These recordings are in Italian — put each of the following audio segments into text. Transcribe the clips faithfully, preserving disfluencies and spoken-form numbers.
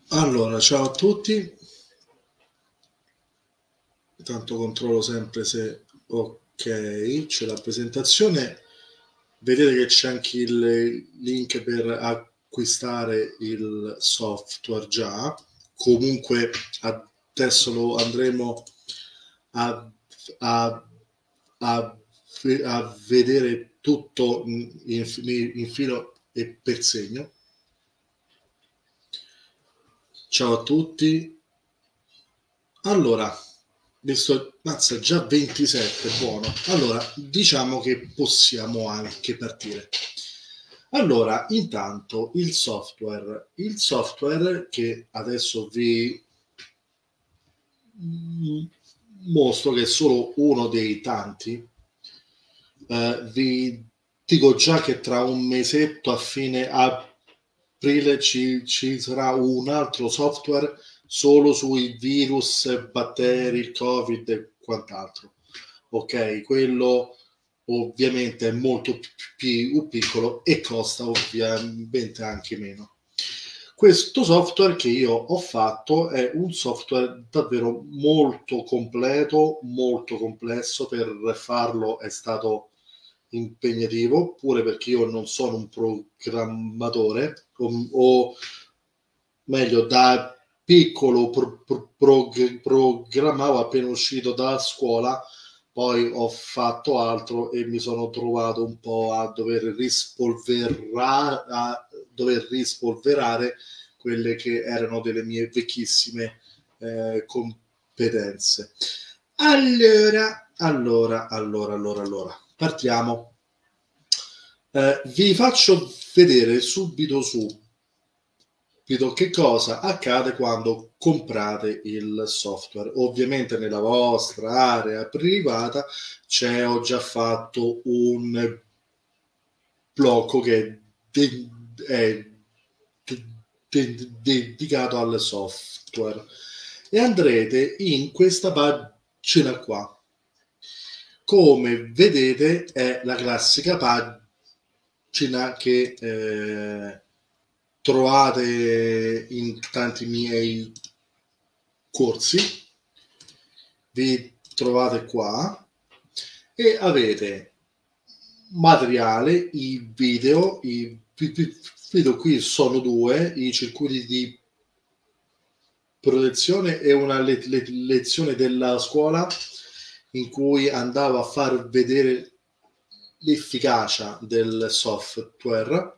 Allora, ciao a tutti. Intanto controllo sempre se ok, c'è la presentazione. Vedete che c'è anche il link per acquistare il software già. Comunque adesso lo andremo a, a, a, a vedere tutto in, in filo e per segno. Ciao a tutti. Allora, visto, mazza, già ventisette, buono. Allora, diciamo che possiamo anche partire. Allora, intanto il software, il software che adesso vi mostro che è solo uno dei tanti, eh, vi dico già che tra un mesetto a fine aprile ci, ci sarà un altro software solo sui virus, batteri, il Covid e quant'altro. Ok, quello ovviamente è molto più piccolo e costa ovviamente anche meno. Questo software che io ho fatto è un software davvero molto completo, molto complesso. Per farlo è stato impegnativo, pure perché io non sono un programmatore, o, o meglio, da piccolo pro, pro, pro, programmavo appena uscito da scuola, poi ho fatto altro e mi sono trovato un po' a dover rispolverare, a dover rispolverare quelle che erano delle mie vecchissime eh, competenze. Allora, allora, allora, allora, allora, partiamo. Eh, vi faccio vedere subito su che cosa accade quando comprate il software. Ovviamente nella vostra area privata c'è, ho già fatto un blocco che è dedicato al software e andrete in questa pagina qua. Come vedete è la classica pagina che eh, trovate in tanti miei corsi. Vi trovate qua e avete materiale, i video, i video qui sono due, i circuiti di protezione e una le- le- lezione della scuola in cui andavo a far vedere l'efficacia del software.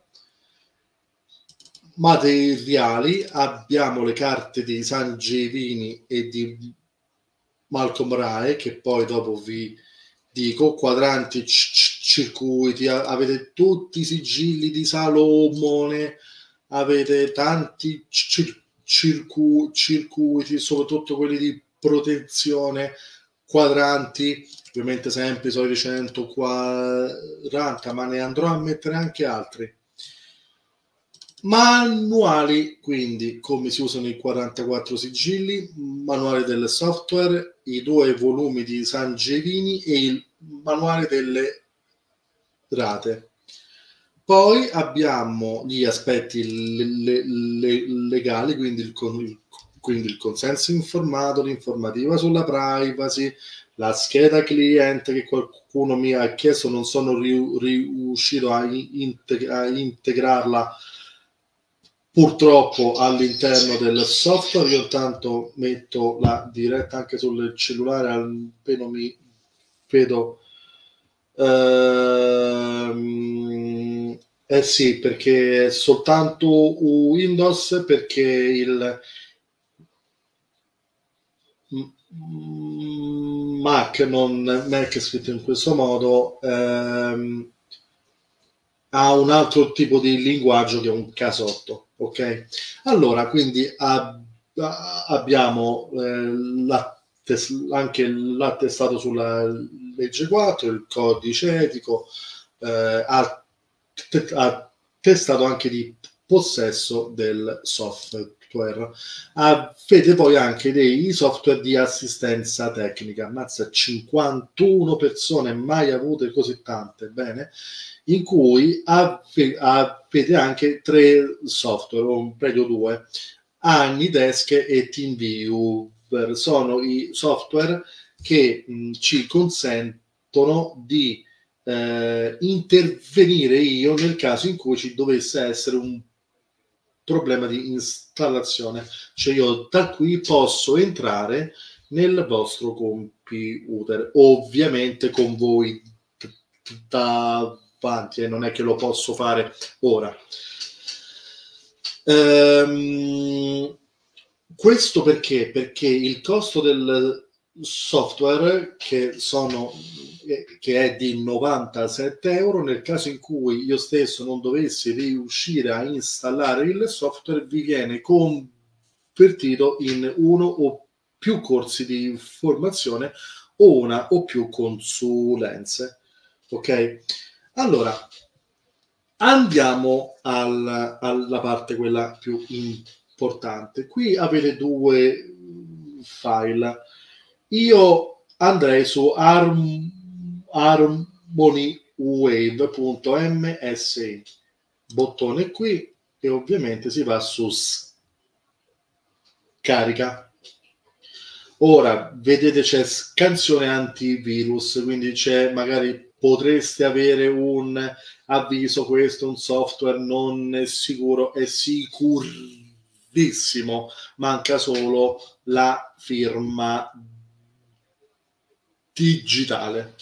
Materiali, abbiamo le carte di Sangevini e di Malcolm Rae, che poi dopo vi dico, quadranti, c- circuiti, avete tutti i sigilli di Salomone, avete tanti cir- circu- circuiti, soprattutto quelli di protezione, quadranti, ovviamente sempre i soliti centoquaranta, ma ne andrò a mettere anche altri. Manuali, quindi come si usano i quarantaquattro sigilli, manuale del software, i due volumi di Sangevini e il manuale delle rate. Poi abbiamo gli aspetti le, le, legali, quindi il, quindi il consenso informato, l'informativa sulla privacy, la scheda cliente che qualcuno mi ha chiesto, non sono riuscito a, integ- a integrarla purtroppo all'interno del software. Io intanto metto la diretta anche sul cellulare, appena mi vedo. Ehm, eh sì, perché è soltanto Windows, perché il Mac, non Mac è scritto in questo modo, ehm, ha un altro tipo di linguaggio che è un casotto, ok? Allora, quindi ab- abbiamo eh, l'attes- anche l'attestato sulla legge quattro, il codice etico, eh, attestato anche di possesso del software. Avete poi anche dei software di assistenza tecnica, ammazza, cinquantuno persone, mai avute così tante, bene, in cui avete anche tre software, o meglio due. AnyDesk e TeamViewer. Sono i software che mh, ci consentono di eh, intervenire io nel caso in cui ci dovesse essere un problema di installazione. Cioè io da qui posso entrare nel vostro computer, ovviamente con voi davanti, e eh, non è che lo posso fare ora. Ehm, questo perché? Perché il costo del software, che sono che è di novantasette euro, nel caso in cui io stesso non dovessi riuscire a installare il software, vi viene convertito in uno o più corsi di formazione o una o più consulenze. Ok? Allora, andiamo al, alla parte quella più importante. Qui avete due file. Io andrei su arm, harmonywave.msi, bottone qui, e ovviamente si va su scarica. Ora vedete c'è scansione antivirus, quindi c'è, magari potreste avere un avviso: questo è un software non è sicuro. È sicurissimo, manca solo la firma digitale.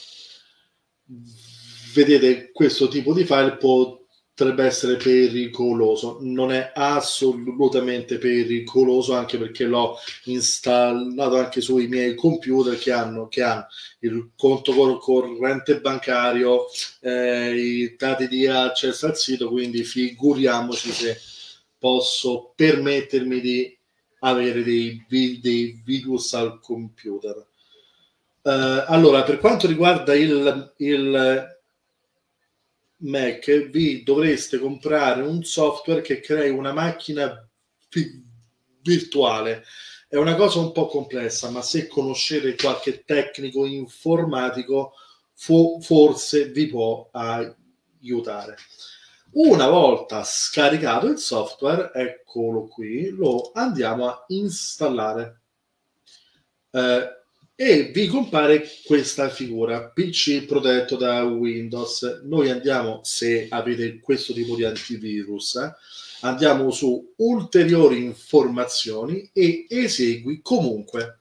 Vedete, questo tipo di file potrebbe essere pericoloso. Non è assolutamente pericoloso, anche perché l'ho installato anche sui miei computer che hanno, che hanno il conto corrente bancario, eh, i dati di accesso al sito, quindi figuriamoci se posso permettermi di avere dei, dei virus al computer. Uh, allora, per quanto riguarda il, il Mac, vi dovreste comprare un software che crei una macchina vi- virtuale. È una cosa un po' complessa, ma se conoscete qualche tecnico informatico, fo- forse vi può aiutare. Una volta scaricato il software, eccolo qui, lo andiamo a installare. Uh, e vi compare questa figura: P C protetto da Windows. Noi andiamo, se avete questo tipo di antivirus, eh, andiamo su ulteriori informazioni e esegui comunque.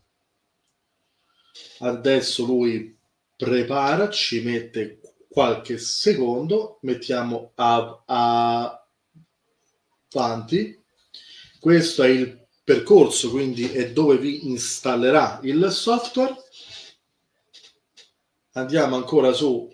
Adesso lui prepara, ci mette qualche secondo, mettiamo a, a avanti. Questo è il percorso, quindi è dove vi installerà il software. Andiamo ancora su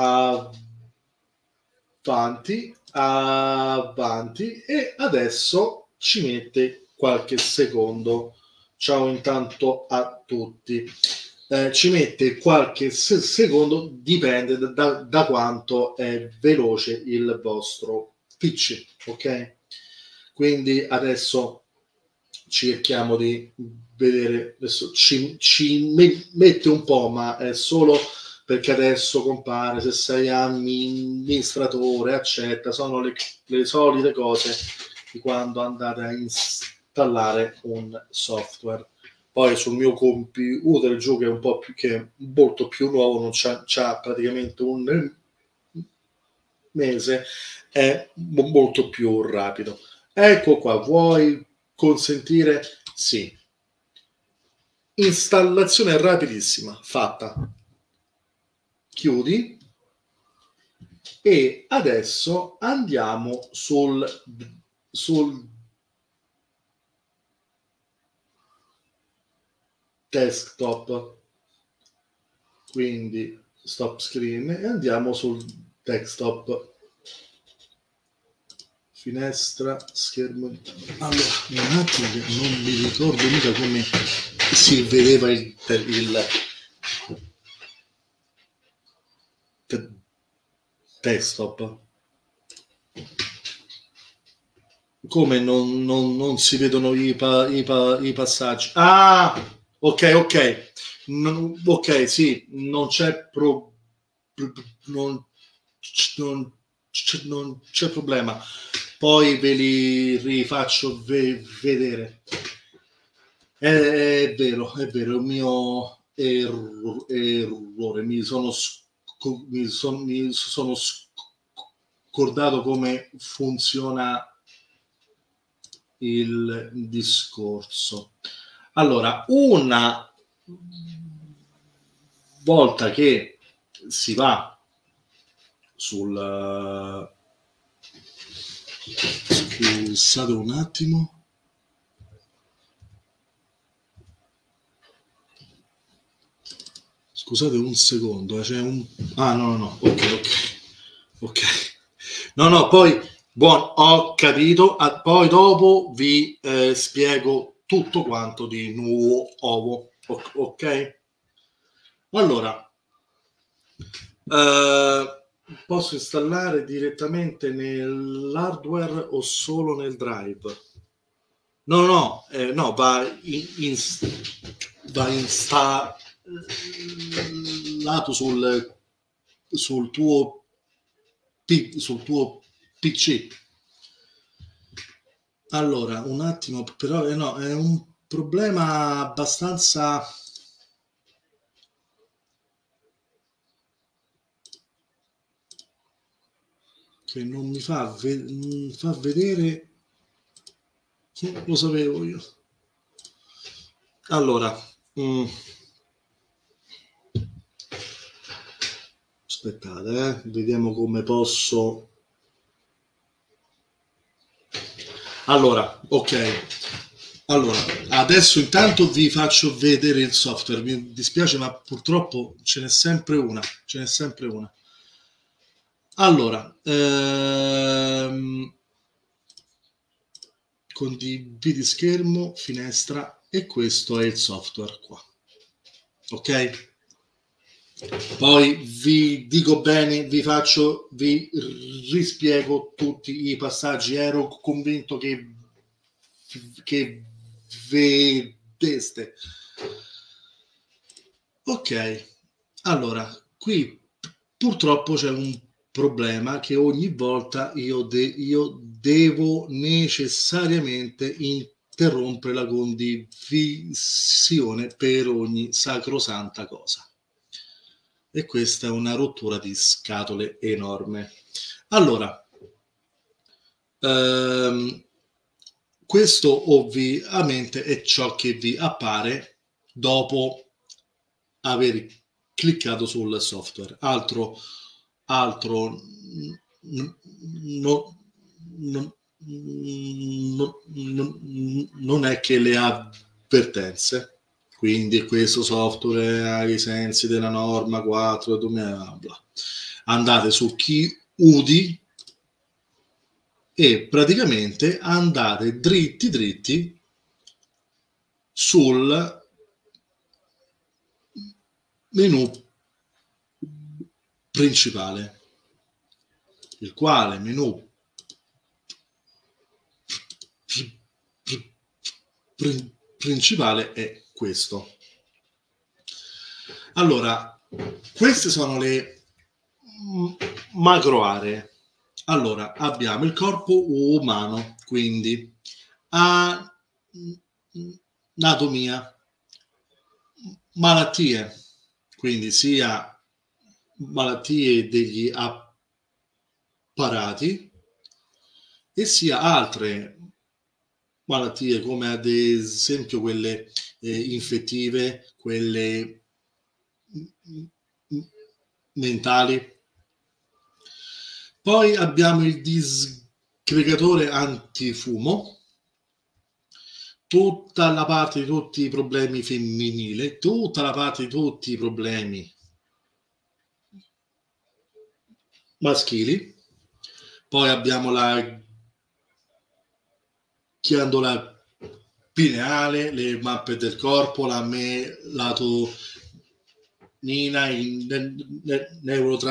avanti, avanti, e adesso ci mette qualche secondo. Ciao intanto a tutti. Eh, ci mette qualche se- secondo, dipende da, da quanto è veloce il vostro P C, ok? Quindi adesso cerchiamo di vedere, adesso ci, ci mette un po', ma è solo perché adesso compare se sei amministratore, accetta, sono le, le solite cose di quando andate a installare un software. Poi sul mio computer giù, che è un po' più, che è molto più nuovo, non c'ha, c'ha praticamente un mese, è molto più rapido. Ecco qua, vuoi consentire? Sì. Installazione rapidissima, fatta. Chiudi. E adesso andiamo sul, sul desktop. Quindi stop screen e andiamo sul desktop. Finestra, schermo. Allora, un attimo che non mi ricordo mica come si vedeva il, il desktop. Come non, non, non si vedono i, pa, i, pa, i passaggi? Ah, ok, ok. Non, ok, sì, non c'è pro, non, non, non c'è problema. poi ve li rifaccio ve vedere. È, è vero, è vero, è un mio erro errore, mi sono, mi son, mi sono scordato come funziona il discorso. Allora, una volta che si va sul... Scusate un attimo. Scusate un secondo, c'è un... Ah, no, no, no, ok, ok, ok. No, no, poi, buon, ho capito, ah, poi dopo vi eh, spiego tutto quanto di nuovo, ok? Allora, eh, posso installare direttamente nell'hardware o solo nel drive? No, no, eh, no, va in, in, va installato sul, sul tuo sul tuo P C. Allora, un attimo, però eh no, è un problema abbastanza che non mi fa, ve fa vedere. Lo sapevo io. Allora, mh. aspettate, eh, vediamo come posso. Allora, ok. Allora, adesso intanto vi faccio vedere il software. Mi dispiace, ma purtroppo ce n'è sempre una. Ce n'è sempre una. Allora, ehm, condividi schermo, finestra, e questo è il software qua. Ok? Poi vi dico bene, vi faccio, vi rispiego tutti i passaggi. Ero convinto che, che vedeste. Ok, allora, qui purtroppo c'è un problema che ogni volta io, de io devo necessariamente interrompere la condivisione per ogni sacrosanta cosa. E questa è una rottura di scatole enorme. Allora, ehm, questo ovviamente è ciò che vi appare dopo aver cliccato sul software. Altro, altro no, no, no, no, non è che le avvertenze. Quindi questo software ai sensi della norma quattro, bla. Andate su Chiudi e praticamente andate dritti dritti sul menu principale, il quale menu principale è questo. Allora, queste sono le macro aree. Allora, abbiamo il corpo umano, quindi anatomia, malattie, quindi sia malattie degli apparati e sia altre malattie come ad esempio quelle eh, infettive, quelle mentali. Poi abbiamo il disgregatore antifumo, tutta la parte di tutti i problemi femminili, tutta la parte di tutti i problemi maschili. Poi abbiamo la ghiandola pineale, le mappe del corpo, la melatonina, i ne ne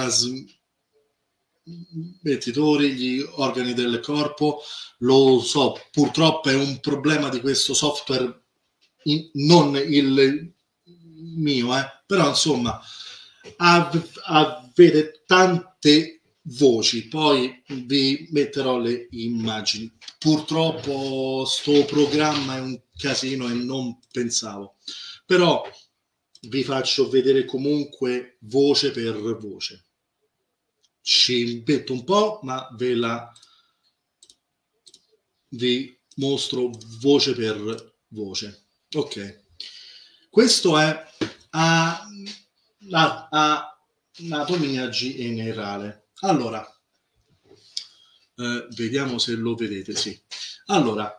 neurotrasmettitori, gli organi del corpo. Lo so, purtroppo è un problema di questo software, in, non il mio, eh, però insomma av avete tante voci, poi vi metterò le immagini. Purtroppo sto programma è un casino e non pensavo, però vi faccio vedere comunque voce per voce. Ci metto un po', ma ve la vi mostro voce per voce. Ok, questo è a, a, a anatomia generale. Allora, eh, vediamo se lo vedete. Sì. Allora,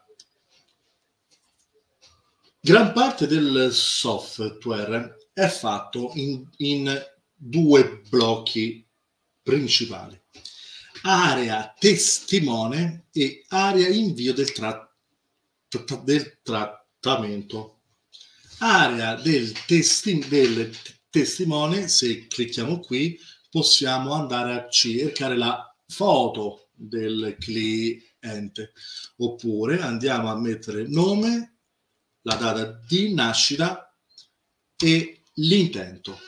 gran parte del software è fatto in, in due blocchi principali: area testimone e area invio del, tra- del trattamento. Area del, testi- del testimone, se clicchiamo qui, possiamo andare a cercare la foto del cliente, oppure andiamo a mettere nome, la data di nascita e l'intento.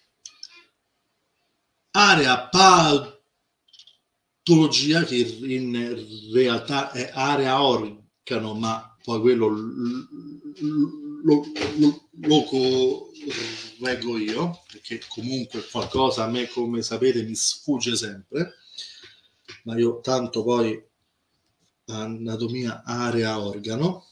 Area patologia, che in realtà è area organo, ma poi quello lo, lo, lo, lo correggo io, perché comunque qualcosa a me, come sapete, mi sfugge sempre, ma io tanto poi anatomia area organo.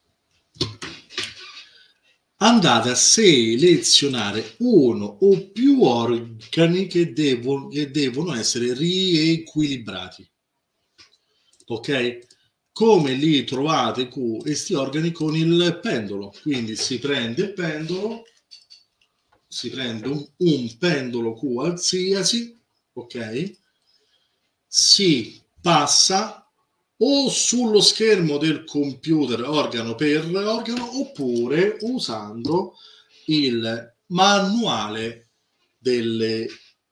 Andate a selezionare uno o più organi che devono, che devono essere riequilibrati. Ok? Come li trovate questi organi? Con il pendolo. Quindi si prende il pendolo, si prende un, un pendolo qualsiasi, ok? Si passa o sullo schermo del computer organo per organo, oppure usando il manuale delle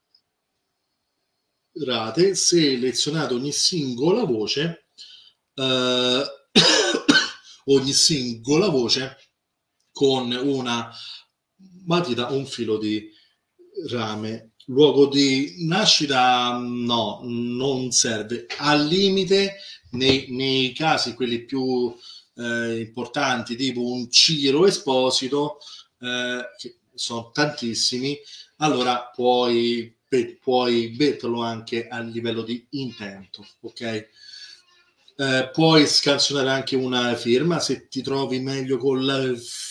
rate, selezionate ogni singola voce, eh, ogni singola voce con una matita, un filo di rame. Luogo di nascita no, non serve. Al limite, nei, nei casi quelli più eh, importanti, tipo un Ciro Esposito, eh, che sono tantissimi, allora puoi, puoi metterlo anche a livello di intento, ok? Eh, puoi scansionare anche una firma se ti trovi meglio con la,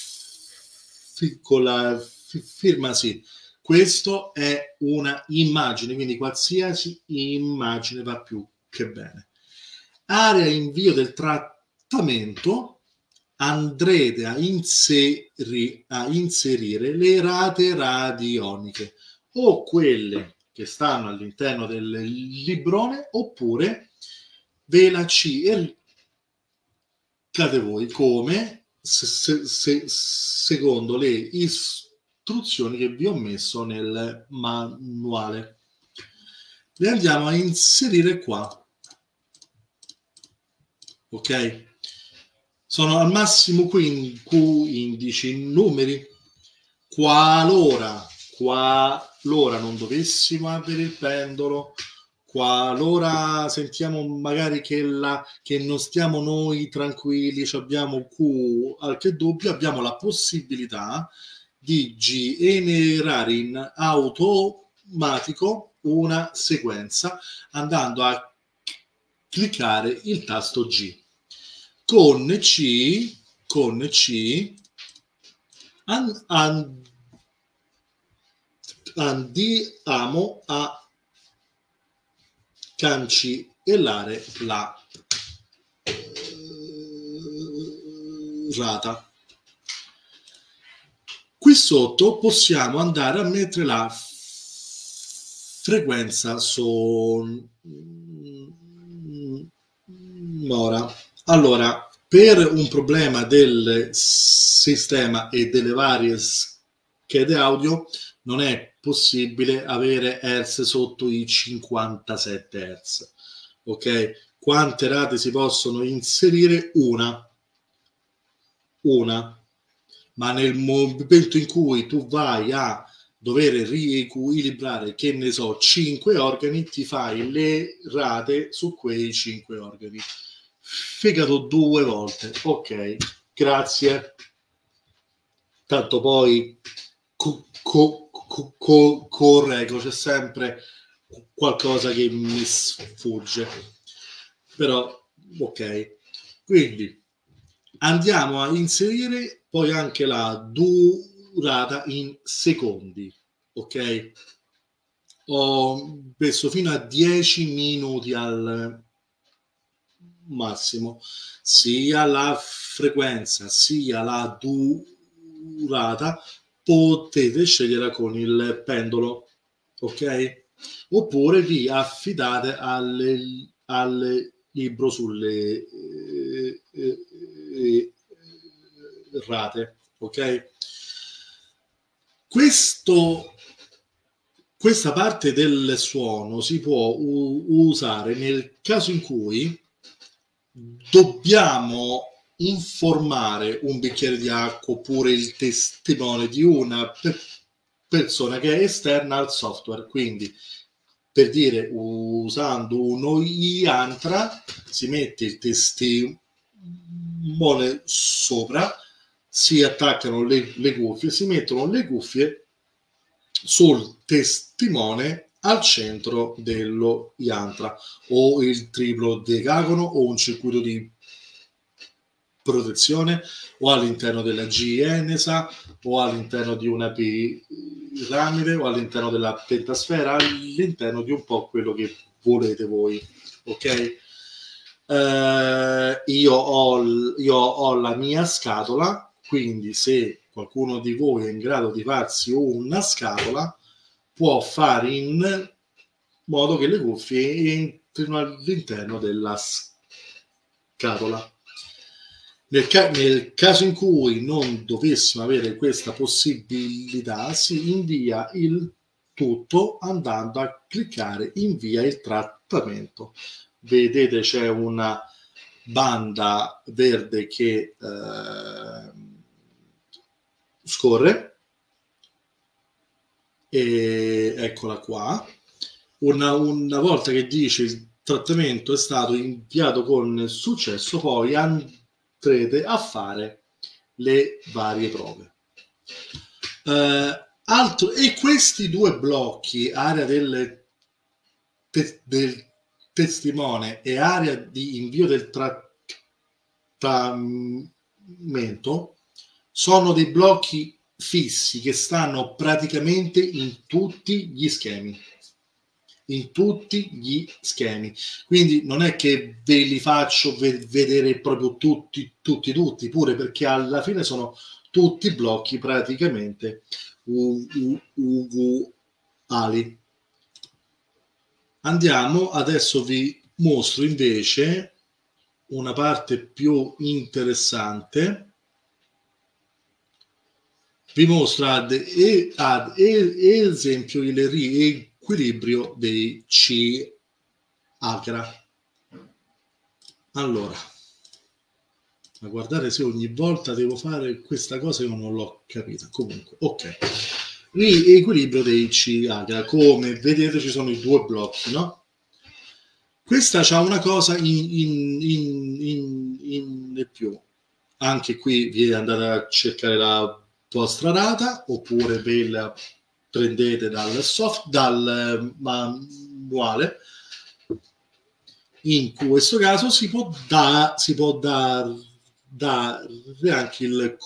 con la firma, sì. Questo è una immagine, quindi qualsiasi immagine va più che bene. Area invio del trattamento, andrete a, inseri, a inserire le rate radioniche, o quelle che stanno all'interno del librone, oppure ve la cercate voi come se, se, se, secondo le istruzioni che vi ho messo nel manuale. Le andiamo a inserire qua. Ok? Sono al massimo quindici numeri. Qualora, qualora non dovessimo avere il pendolo, qualora sentiamo magari che, la, che non stiamo noi tranquilli, abbiamo qualche dubbio, abbiamo la possibilità di generare in automatico una sequenza andando a cliccare il tasto G. Con C, con C and, and, andiamo a cancellare la rata. Qui sotto possiamo andare a mettere la frequenza sonora. Allora, per un problema del sistema e delle varie schede audio non è possibile avere hertz sotto i cinquantasette hertz. Ok? Quante rate si possono inserire? Una. Una. Ma nel momento in cui tu vai a dover riequilibrare, che ne so, cinque organi, ti fai le rate su quei cinque organi. Fegato due volte. Ok, grazie. Tanto poi co- co- co- co- correggo, c'è sempre qualcosa che mi sfugge. Però, ok. Quindi andiamo a inserire poi anche la durata in secondi, ok? Ho messo fino a dieci minuti al massimo, sia la frequenza sia la durata potete scegliere con il pendolo, ok? Oppure vi affidate al, al libro sulle eh, eh, eh, rate, ok? Questo, questa parte del suono si può u- usare nel caso in cui dobbiamo informare un bicchiere di acqua oppure il testimone di una pe- persona che è esterna al software. Quindi, per dire, usando uno Yantra, si mette il testimone sopra, si attaccano le, le cuffie, si mettono le cuffie sul testimone al centro dello Yantra, o il triplo decagono o un circuito di protezione, o all'interno della G N S A o all'interno di una piramide o all'interno della pentasfera, all'interno di un po' quello che volete voi, ok? Eh, io, ho, io ho la mia scatola, quindi se qualcuno di voi è in grado di farsi una scatola, può fare in modo che le cuffie entrino all'interno della scatola. Nel, ca- nel caso in cui non dovessimo avere questa possibilità, si invia il tutto andando a cliccare invia il trattamento. Vedete, c'è una banda verde che eh, scorre, e eccola qua. Una, una volta che dice il trattamento è stato inviato con successo, poi andrete a fare le varie prove. Eh, altro, e questi due blocchi, area del, te, del testimone e area di invio del trattamento, sono dei blocchi fissi che stanno praticamente in tutti gli schemi. In tutti gli schemi, quindi non è che ve li faccio vedere proprio tutti, tutti, tutti, pure perché alla fine sono tutti blocchi praticamente uguali. Andiamo, adesso vi mostro invece una parte più interessante. Vi mostro ad, ad esempio il riequilibrio dei C Agra. Allora, a guardare se ogni volta devo fare questa cosa, io non l'ho capita. Comunque, ok. Riequilibrio dei C Agra. Come vedete ci sono i due blocchi, no? Questa c'ha una cosa in, in, in, in, in più. Anche qui vi andate a cercare la vostra data, oppure ve la prendete dal soft, dal manuale. In questo caso si può dare si può dar, dare anche il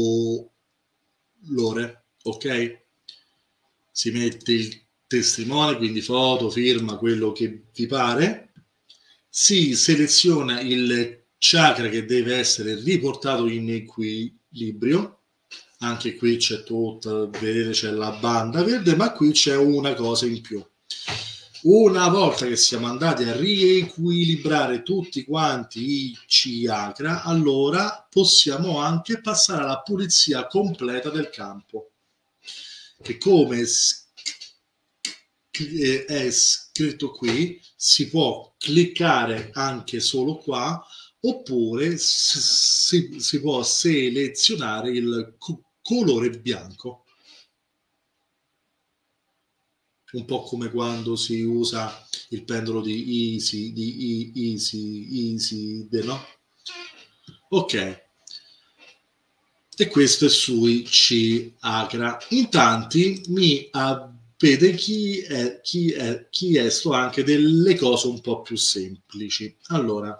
colore, ok? Si mette il testimone, quindi foto, firma, quello che vi pare. Si seleziona il chakra che deve essere riportato in equilibrio. Anche qui c'è tutta, vedete, c'è la banda verde, ma qui c'è una cosa in più. Una volta che siamo andati a riequilibrare tutti quanti i chakra, allora possiamo anche passare alla pulizia completa del campo, che come è scritto qui si può cliccare anche solo qua, oppure si, si può selezionare il colore bianco. un po' come quando si usa il pendolo di Easy, di Easy, Easy, no? Ok. E questo è sui C Acra. In tanti mi avvede chi è, chi è, chiesto anche delle cose un po' più semplici. Allora,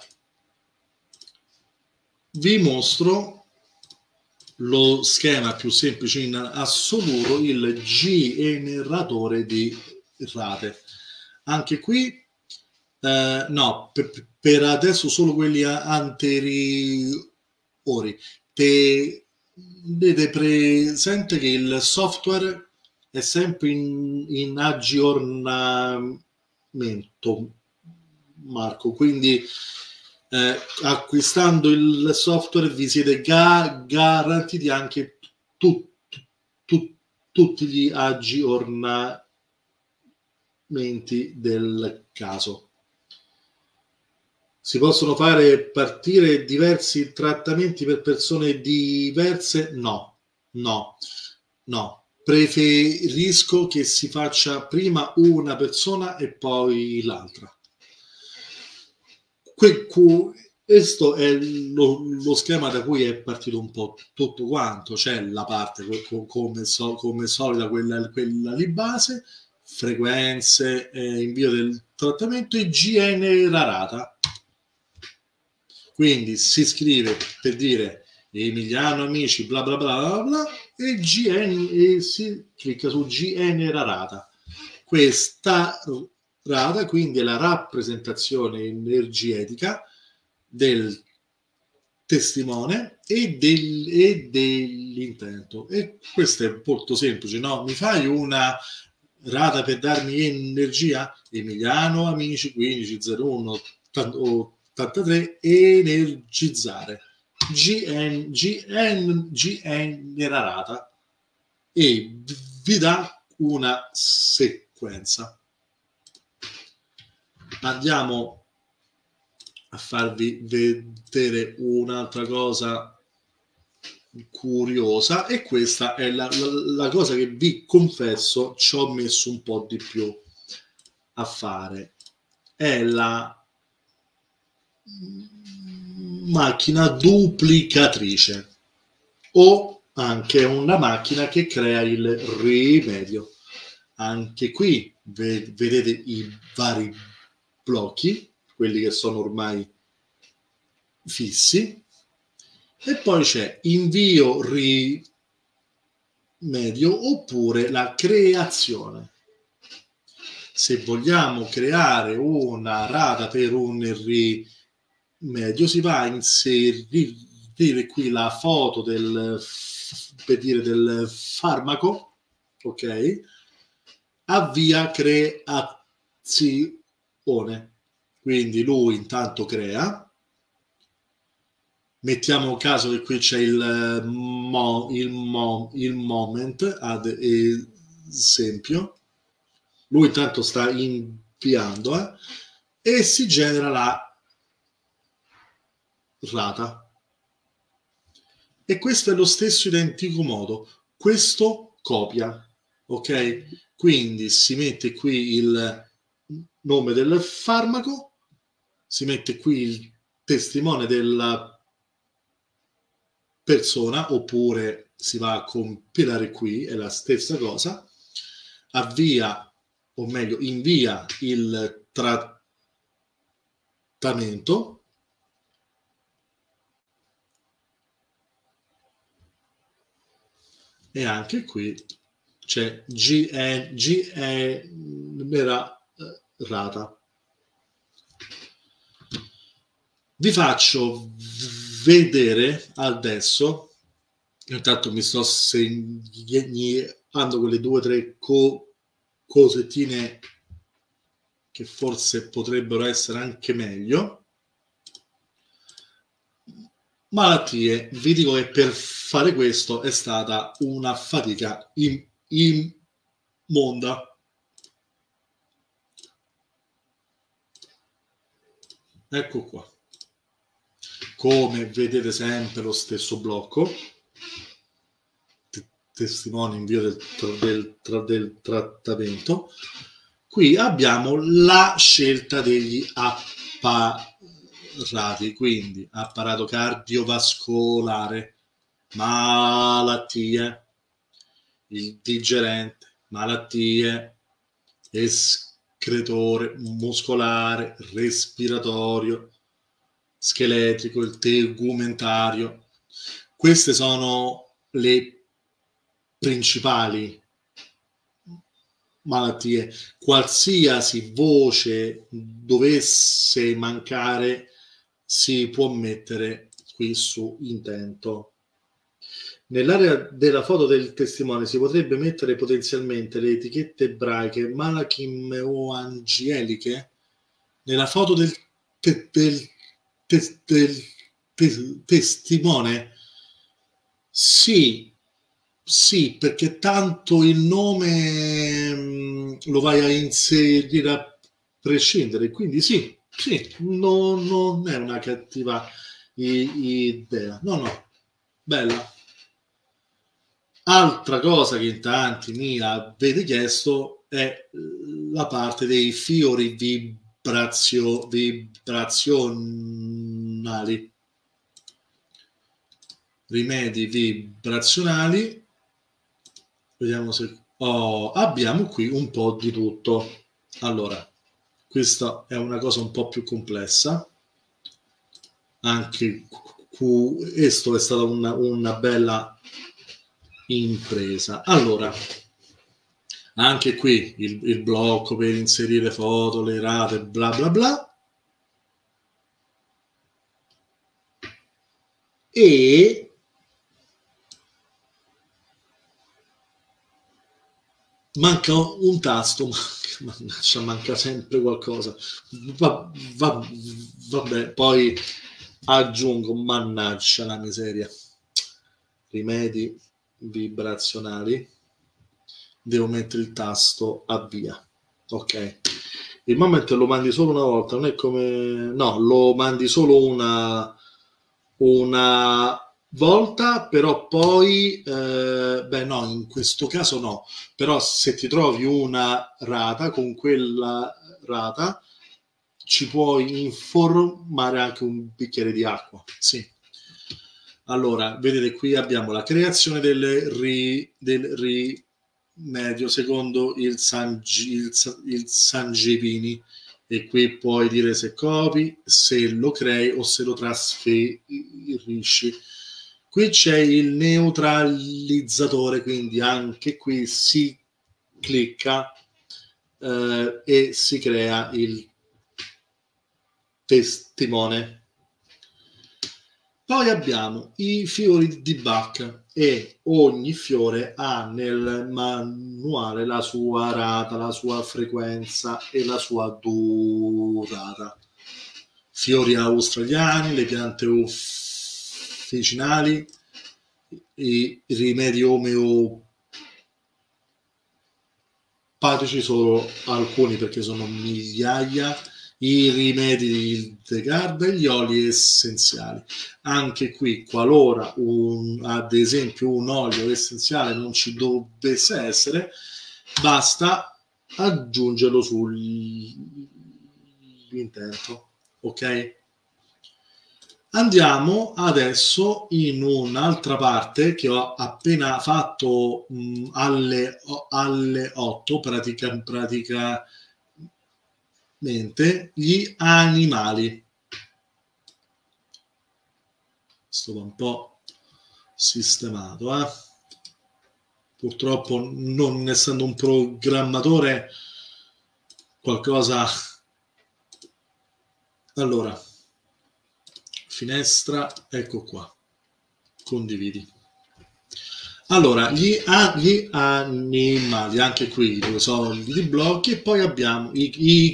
vi mostro lo schema più semplice in assoluto, il generatore di rate. Anche qui, eh, no, per, per adesso solo quelli anteriori. Te, Vedete presente che il software è sempre in, in aggiornamento, Marco, quindi eh, acquistando il software vi siete ga- garantiti anche tu, tu, tutti gli aggiornamenti del caso. Si possono fare partire diversi trattamenti per persone diverse? No, no, no. Preferisco che si faccia prima una persona e poi l'altra. Questo è lo, lo schema da cui è partito un po' tutto quanto. C'è la parte come, so, come solita, quella, quella di base, frequenze, eh, invio del trattamento e generata. Quindi si scrive per dire Emiliano Amici bla bla bla bla bla e, G N, e si clicca su generata. Questa rata quindi è la rappresentazione energetica del testimone e, del, e dell'intento. E questo è molto semplice, no? Mi fai una rata per darmi energia? Emiliano Amici quindici zero uno ottantatré energizzare Gn, Gn, Gn era rata e vi dà una sequenza. Andiamo a farvi vedere un'altra cosa curiosa e questa è la, la, la cosa che vi confesso ci ho messo un po' di più a fare. È la macchina duplicatrice o anche una macchina che crea il rimedio. Anche qui vedete i vari blocchi, quelli che sono ormai fissi, e poi c'è invio rimedio oppure la creazione. Se vogliamo creare una rata per un rimedio si va a inserire qui la foto del, per dire, del farmaco, ok? Avvia creazione. Quindi lui intanto crea. Mettiamo caso che qui c'è il, mo, il, mo, il moment, ad esempio. Lui intanto sta inviando eh, e si genera la rata. E questo è lo stesso identico modo. Questo copia, ok? Quindi si mette qui il nome del farmaco, si mette qui il testimone della persona, oppure si va a compilare qui, è la stessa cosa, avvia, o meglio, invia il trattamento e anche qui c'è G N, G N rata. Vi faccio vedere adesso, intanto mi sto segnando quelle due o tre co cosettine che forse potrebbero essere anche meglio. Malattie, vi dico che per fare questo è stata una fatica immonda. Ecco qua. Come vedete sempre lo stesso blocco, testimone invio del, del, del, del trattamento. Qui abbiamo la scelta degli apparati, quindi apparato cardiovascolare, malattie, il digerente, malattie, escretore, muscolare, respiratorio, scheletrico, il tegumentario. Queste sono le principali malattie. Qualsiasi voce dovesse mancare si può mettere qui su intento. Nell'area della foto del testimone si potrebbe mettere potenzialmente le etichette ebraiche malachim o angeliche. Nella foto del, te, del, te, del te, testimone sì, sì, perché tanto il nome mh, lo vai a inserire a prescindere, quindi sì, sì, no, non è una cattiva i, idea, no, no, bella. Altra cosa che in tanti mi avete chiesto è la parte dei fiori vibrazio, vibrazionali, rimedi vibrazionali. Vediamo se oh, abbiamo qui un po' di tutto. Allora, questa è una cosa un po' più complessa. Anche questo è stata una, una bella impresa. Allora, anche qui il, il blocco per inserire foto, le rate, bla bla bla. E manca un tasto, manca, manca sempre qualcosa. Va, va, vabbè, poi aggiungo, mannaggia la miseria, rimedi vibrazionali, devo mettere il tasto avvia. Ok, il moment lo mandi solo una volta, non è come no, lo mandi solo una una volta, però poi eh, beh no, in questo caso no, però se ti trovi una rata, con quella rata ci puoi informare anche un bicchiere di acqua. Sì. Allora, vedete qui abbiamo la creazione del, ri, del rimedio secondo il, San, il, il Sangevini, e qui puoi dire se copi, se lo crei o se lo trasferisci. Qui c'è il neutralizzatore, quindi anche qui si clicca eh, e si crea il testimone. Poi abbiamo i fiori di Bach e ogni fiore ha nel manuale la sua rata, la sua frequenza e la sua durata. Fiori australiani, le piante officinali, i rimedi omeopatici, solo alcuni perché sono migliaia, i rimedi di Degarda e gli oli essenziali. Anche qui, qualora un, ad esempio un olio essenziale non ci dovesse essere, basta aggiungerlo sull'intento. Ok? Andiamo adesso in un'altra parte che ho appena fatto mh, alle, alle otto, pratica, pratica gli animali. Sto un po' sistemato, eh? Purtroppo, non essendo un programmatore, qualcosa. Allora, finestra, ecco qua, condividi. Allora, gli, gli animali, anche qui dove sono i blocchi, e poi abbiamo i, i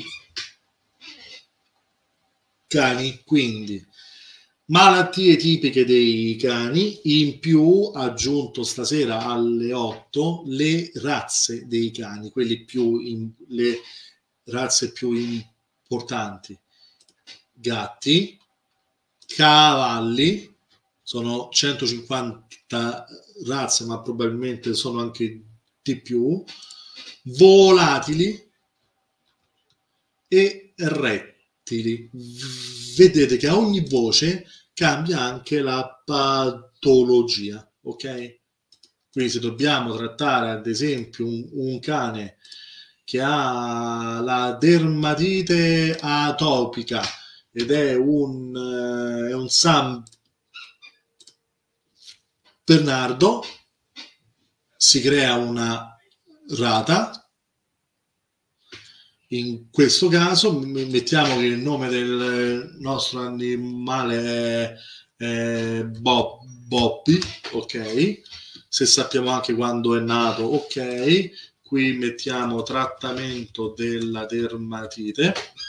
cani, quindi malattie tipiche dei cani, in più aggiunto stasera alle otto le razze dei cani, quelli più in, le razze più importanti: gatti, cavalli, sono centocinquanta razze, ma probabilmente sono anche di più, volatili e rettili. Vedete che a ogni voce cambia anche la patologia, ok? Quindi se dobbiamo trattare ad esempio un, un cane che ha la dermatite atopica ed è un, eh, è un San Bernardo, si crea una rata. In questo caso mettiamo che il nome del nostro animale è, è Bob, Bobby, ok? Se sappiamo anche quando è nato, ok? Qui mettiamo trattamento della dermatite,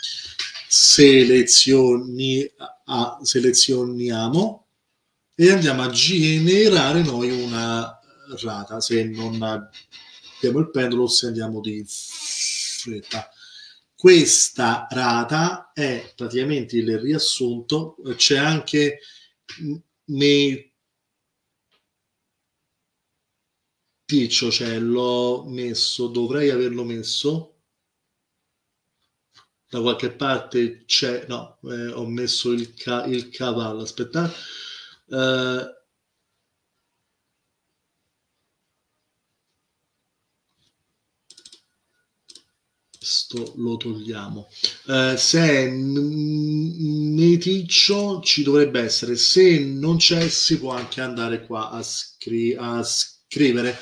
selezioni, a, selezioniamo e andiamo a generare noi una rata. Se non abbiamo il pendolo, se andiamo di fretta. Questa rata è praticamente il riassunto. C'è anche nei Ticcio, cioè l'ho messo, dovrei averlo messo da qualche parte, c'è, no, eh, ho messo il, ca il cavallo, aspettate, eh, sto lo togliamo. Eh, se è meticcio ci dovrebbe essere, se non c'è si può anche andare qua a, scri a scrivere.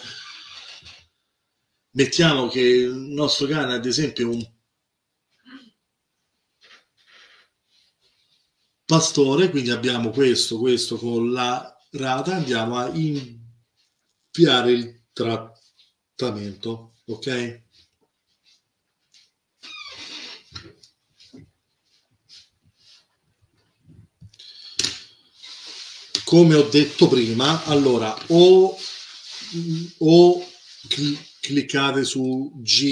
Mettiamo che il nostro cane ad esempio è un pastore, quindi abbiamo questo, questo con la rata, andiamo a inviare il trattamento, ok? Come ho detto prima, allora o, o cl cliccate su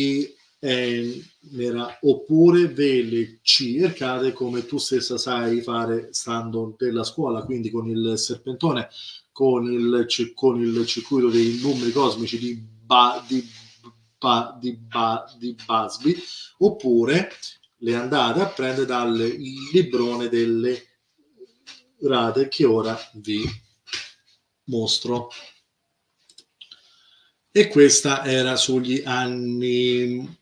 genera oppure ve le cercate come tu stessa sai fare stando nella scuola, quindi con il serpentone, con il, con il circuito dei numeri cosmici di, ba, di, ba, di, ba, di Busby, oppure le andate a prendere dal librone delle rate che ora vi mostro. E questa era sugli animali.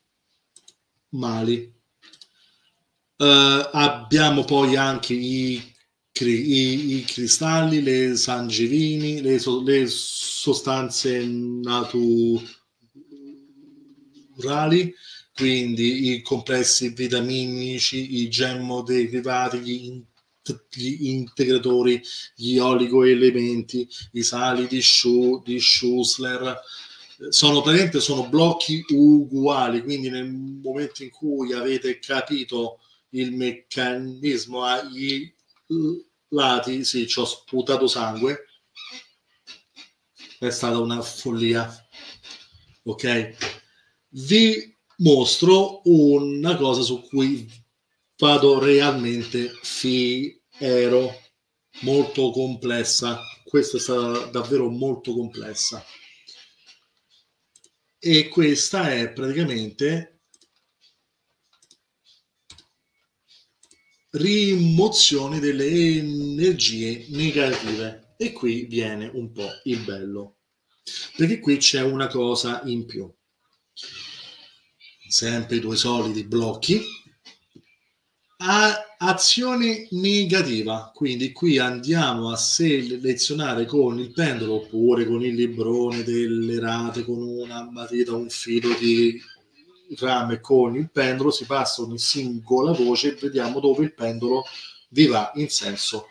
Uh, abbiamo poi anche i, i, i cristalli, le sangevini, le, so, le sostanze naturali, quindi i complessi vitaminici, i gemmoderivati, gli gli integratori, gli oligoelementi, i sali di, Schu, di Schussler, sono praticamente sono blocchi uguali, quindi nel momento in cui avete capito il meccanismo agli lati, sì, ci ho sputato sangue, è stata una follia, ok? Vi mostro una cosa su cui vado realmente fiero, molto complessa. Questa è stata davvero molto complessa. E questa è praticamente rimozione delle energie negative. E qui viene un po' il bello, perché qui c'è una cosa in più. Sempre i due soliti blocchi. A azione negativa, quindi qui andiamo a selezionare con il pendolo oppure con il librone delle rate, con una matita, un filo di rame, con il pendolo si passa ogni singola voce e vediamo dove il pendolo vi va in senso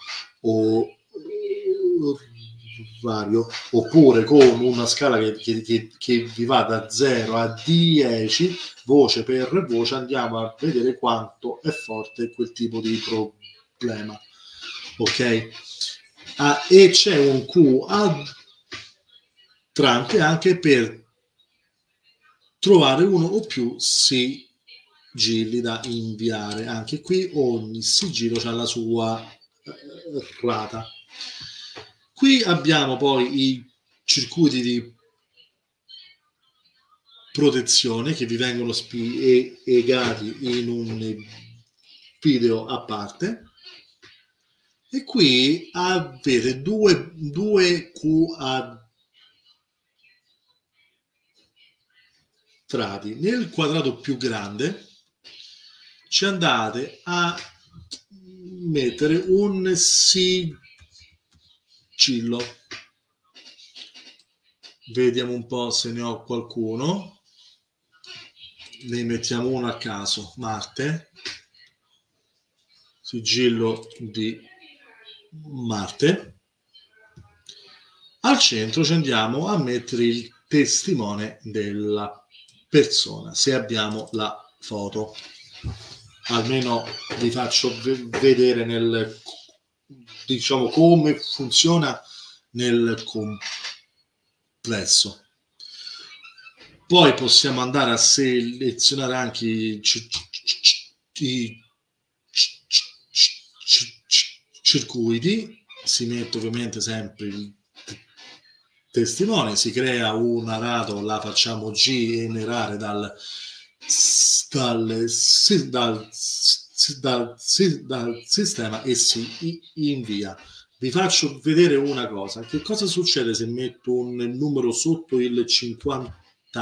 orario, oppure con una scala che, che, che vi va da zero a dieci, voce per voce, andiamo a vedere quanto è forte quel tipo di problema, ok? Ah, e c'è un quadrante anche per trovare uno o più sigilli da inviare. Anche qui ogni sigillo ha la sua eh, rata. Qui abbiamo poi i circuiti di protezione che vi vengono spiegati in un video a parte, e qui avete due, due quadrati. Nel quadrato più grande ci andate a mettere un sigillo. Vediamo un po' se ne ho qualcuno. Ne mettiamo uno a caso, Marte, sigillo di Marte. Al centro ci andiamo a mettere il testimone della persona, se abbiamo la foto. Almeno vi faccio vedere nel, diciamo, come funziona nel complesso. Poi possiamo andare a selezionare anche i, i circuiti. Si mette ovviamente sempre il testimone, si crea una rato, la facciamo generare dal, dal, dal, dal, dal sistema e si invia. Vi faccio vedere una cosa. Che cosa succede se metto un numero sotto il cinquantasette?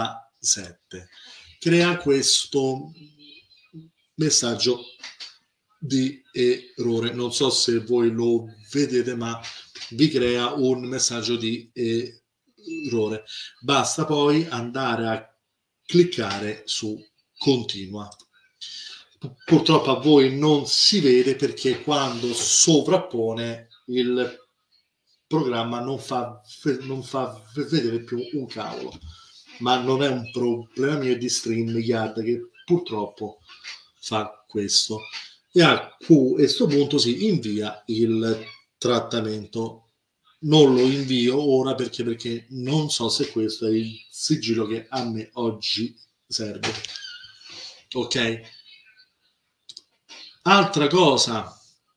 Crea questo messaggio di errore. Non so se voi lo vedete, ma vi crea un messaggio di errore. Basta poi andare a cliccare su continua. Purtroppo a voi non si vede perché quando sovrappone il programma non fa, non fa vedere più un cavolo, ma non è un problema mio, di StreamYard che purtroppo fa questo. E a questo punto si invia il trattamento. Non lo invio ora perché, perché non so se questo è il sigillo che a me oggi serve. Ok? Altra cosa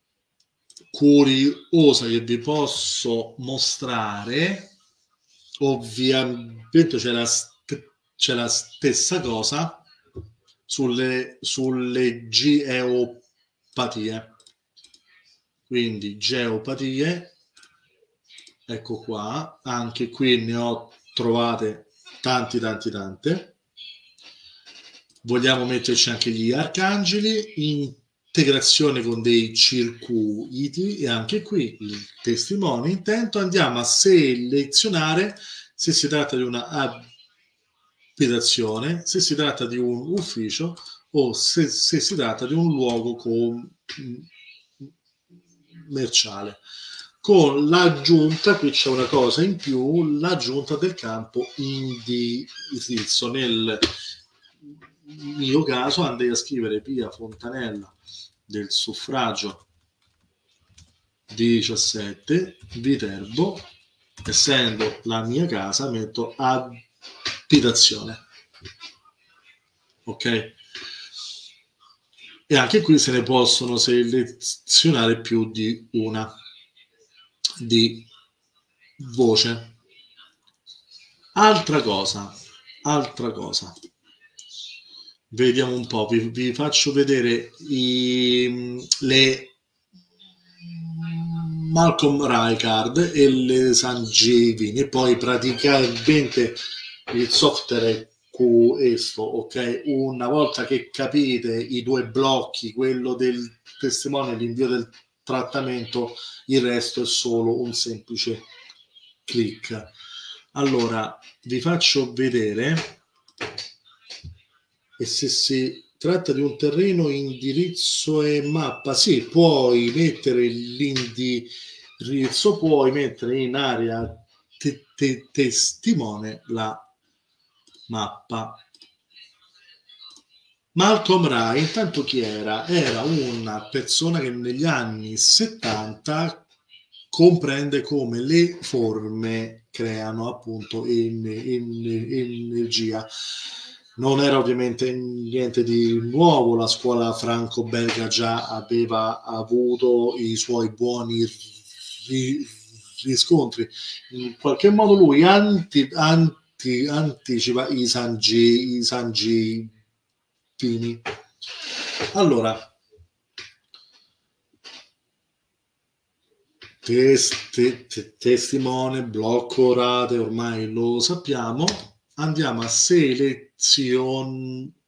curiosa che vi posso mostrare, ovviamente c'è la, c'è la stessa cosa sulle, sulle geopatie. Quindi geopatie, ecco qua, anche qui ne ho trovate tanti tanti tante. Vogliamo metterci anche gli arcangeli, integrazione con dei circuiti, e anche qui il testimone. Intanto andiamo a selezionare se si tratta di una abitazione, se si tratta di un ufficio o se, se si tratta di un luogo commerciale. Con l'aggiunta, qui c'è una cosa in più, l'aggiunta del campo indirizzo. Nel mio caso andrei a scrivere via Fontanella del Suffragio diciassette, Viterbo, essendo la mia casa metto abitazione. Ok? E anche qui se ne possono selezionare più di una di voce. Altra cosa, altra cosa. Vediamo un po', vi, vi faccio vedere i, le Malcolm Rijkaard e le Sangiovini, e poi praticamente il software è questo, ok? Una volta che capite i due blocchi, quello del testimone e l'invio del trattamento, il resto è solo un semplice clic. Allora, vi faccio vedere. E se si tratta di un terreno, indirizzo e mappa, sì, puoi mettere l'indirizzo, puoi mettere in area te te testimone la mappa. Malcolm Rai, intanto chi era? Era una persona che negli anni settanta comprende come le forme creano appunto in, in, in energia. Non era ovviamente niente di nuovo, la scuola franco-belga già aveva avuto i suoi buoni riscontri. In qualche modo lui anti, anti, anticipa i Sangi, i Sangivini. Allora, Test, te, testimone, blocco rate, ormai lo sappiamo. Andiamo a selezionare,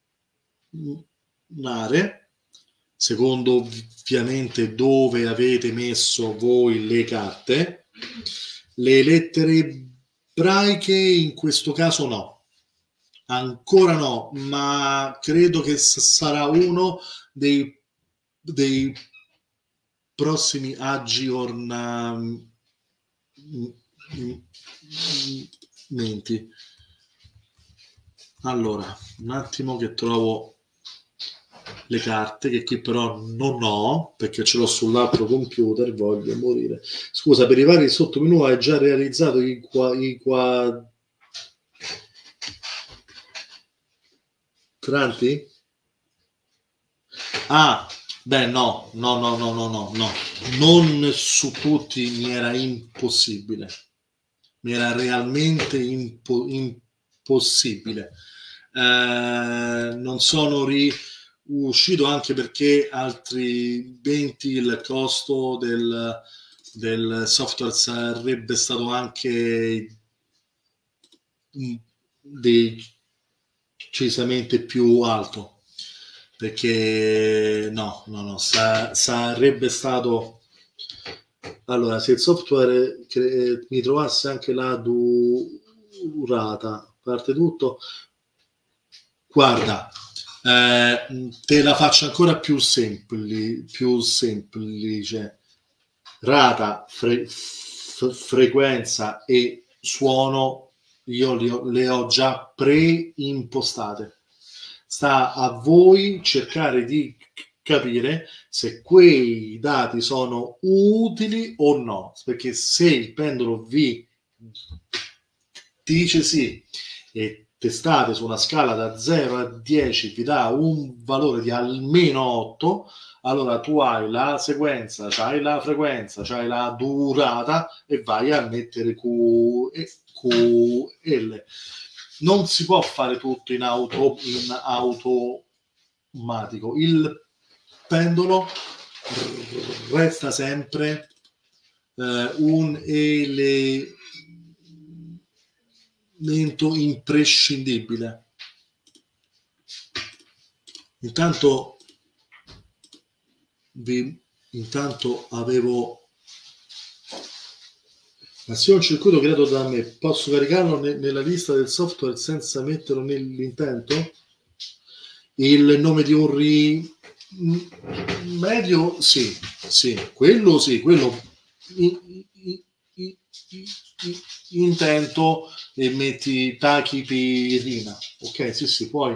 secondo ovviamente dove avete messo voi le carte. Le lettere ebraiche in questo caso no, ancora no, ma credo che sarà uno dei, dei prossimi aggiornamenti. Allora, un attimo che trovo le carte, che qui però non ho perché ce l'ho sull'altro computer, voglio morire. Scusa, per i vari sottomenu hai già realizzato i qua, i quadranti? Ah, beh, no, no, no, no, no, no, no, non su tutti, mi era impossibile, mi era realmente impo- impossibile. Eh, non sono riuscito, anche perché altrimenti il costo del, del software sarebbe stato anche decisamente più alto, perché no, no, no, sa- sarebbe stato... Allora, se il software cre- mi trovasse anche la durata, a parte tutto, guarda, eh, te la faccio ancora più, sempli, più semplice. Rata, fre- f- frequenza e suono, io le ho, le ho già preimpostate. Sta a voi cercare di capire se quei dati sono utili o no, perché se il pendolo vi dice sì e testate su una scala da zero a dieci vi dà un valore di almeno otto, allora tu hai la sequenza, c'hai la frequenza, c'hai la durata e vai a mettere Q e Q L. Non si può fare tutto in auto in automatico. Il pendolo resta sempre eh, un elemento imprescindibile. Intanto vi intanto avevo ma se ho un circuito creato da me, posso caricarlo ne- nella lista del software senza metterlo nell'intento? Il nome di un rimedio? Sì, sì, quello sì, quello in, in, in, intento e metti tachipirina. Ok, sì, sì, puoi.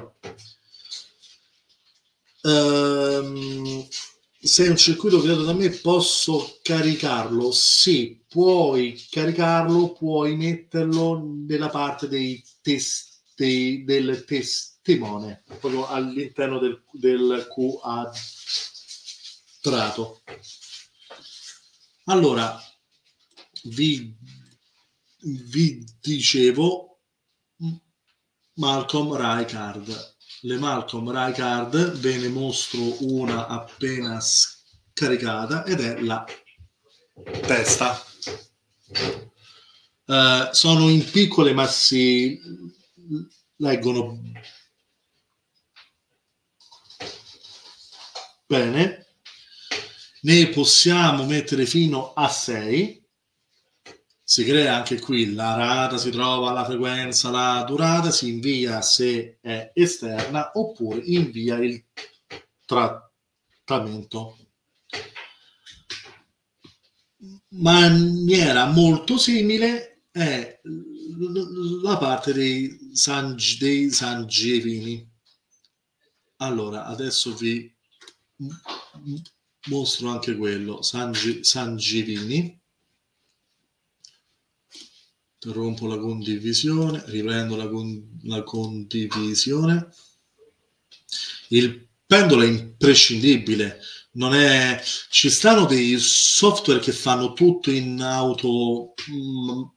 Um, se è un circuito creato da me posso caricarlo? Sì, puoi caricarlo, puoi metterlo nella parte dei testi del testimone, proprio all'interno del, del quadrato. Allora, vi, vi dicevo Malcolm Reichardt. Le Malcolm Reichardt ve ne mostro una appena scaricata ed è la testa. Uh, sono in piccole ma si leggono bene. Ne possiamo mettere fino a sei. Si crea anche qui la rata, si trova la frequenza, la durata, si invia se è esterna oppure invia il trattamento. Maniera molto simile è la parte dei, San, dei Sangivini. Allora, adesso vi mostro anche quello, Sangi, Sangivini. Interrompo la condivisione, riprendo la, con, la condivisione. Il pendolo è imprescindibile. Non è... Ci stanno dei software che fanno tutto in automatico,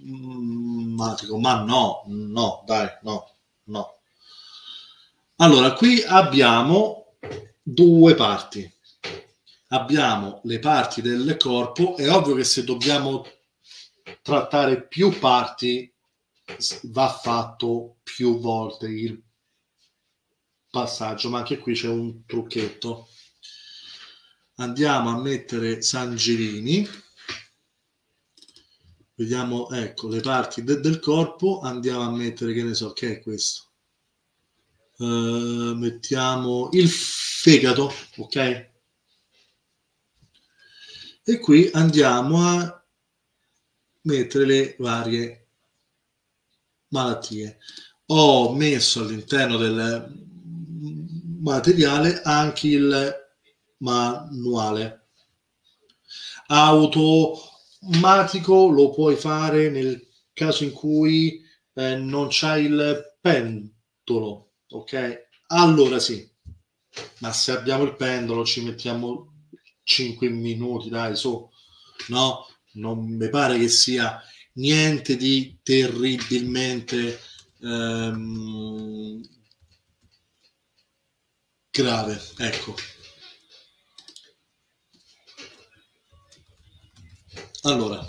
ma no, no, dai, no, no. Allora, qui abbiamo due parti. Abbiamo le parti del corpo. È ovvio che se dobbiamo trattare più parti va fatto più volte il passaggio, ma anche qui c'è un trucchetto. Andiamo a mettere Sangirini, vediamo, ecco, le parti de del corpo, andiamo a mettere, che ne so, che è questo? Uh, mettiamo il fegato, ok? E qui andiamo a mettere le varie malattie. Ho messo all'interno del materiale anche il manuale. Automatico lo puoi fare nel caso in cui eh, non c'hai il pendolo, ok? Allora sì, ma se abbiamo il pendolo ci mettiamo cinque minuti, dai, su, no? Non mi pare che sia niente di terribilmente ehm, grave, ecco. Allora,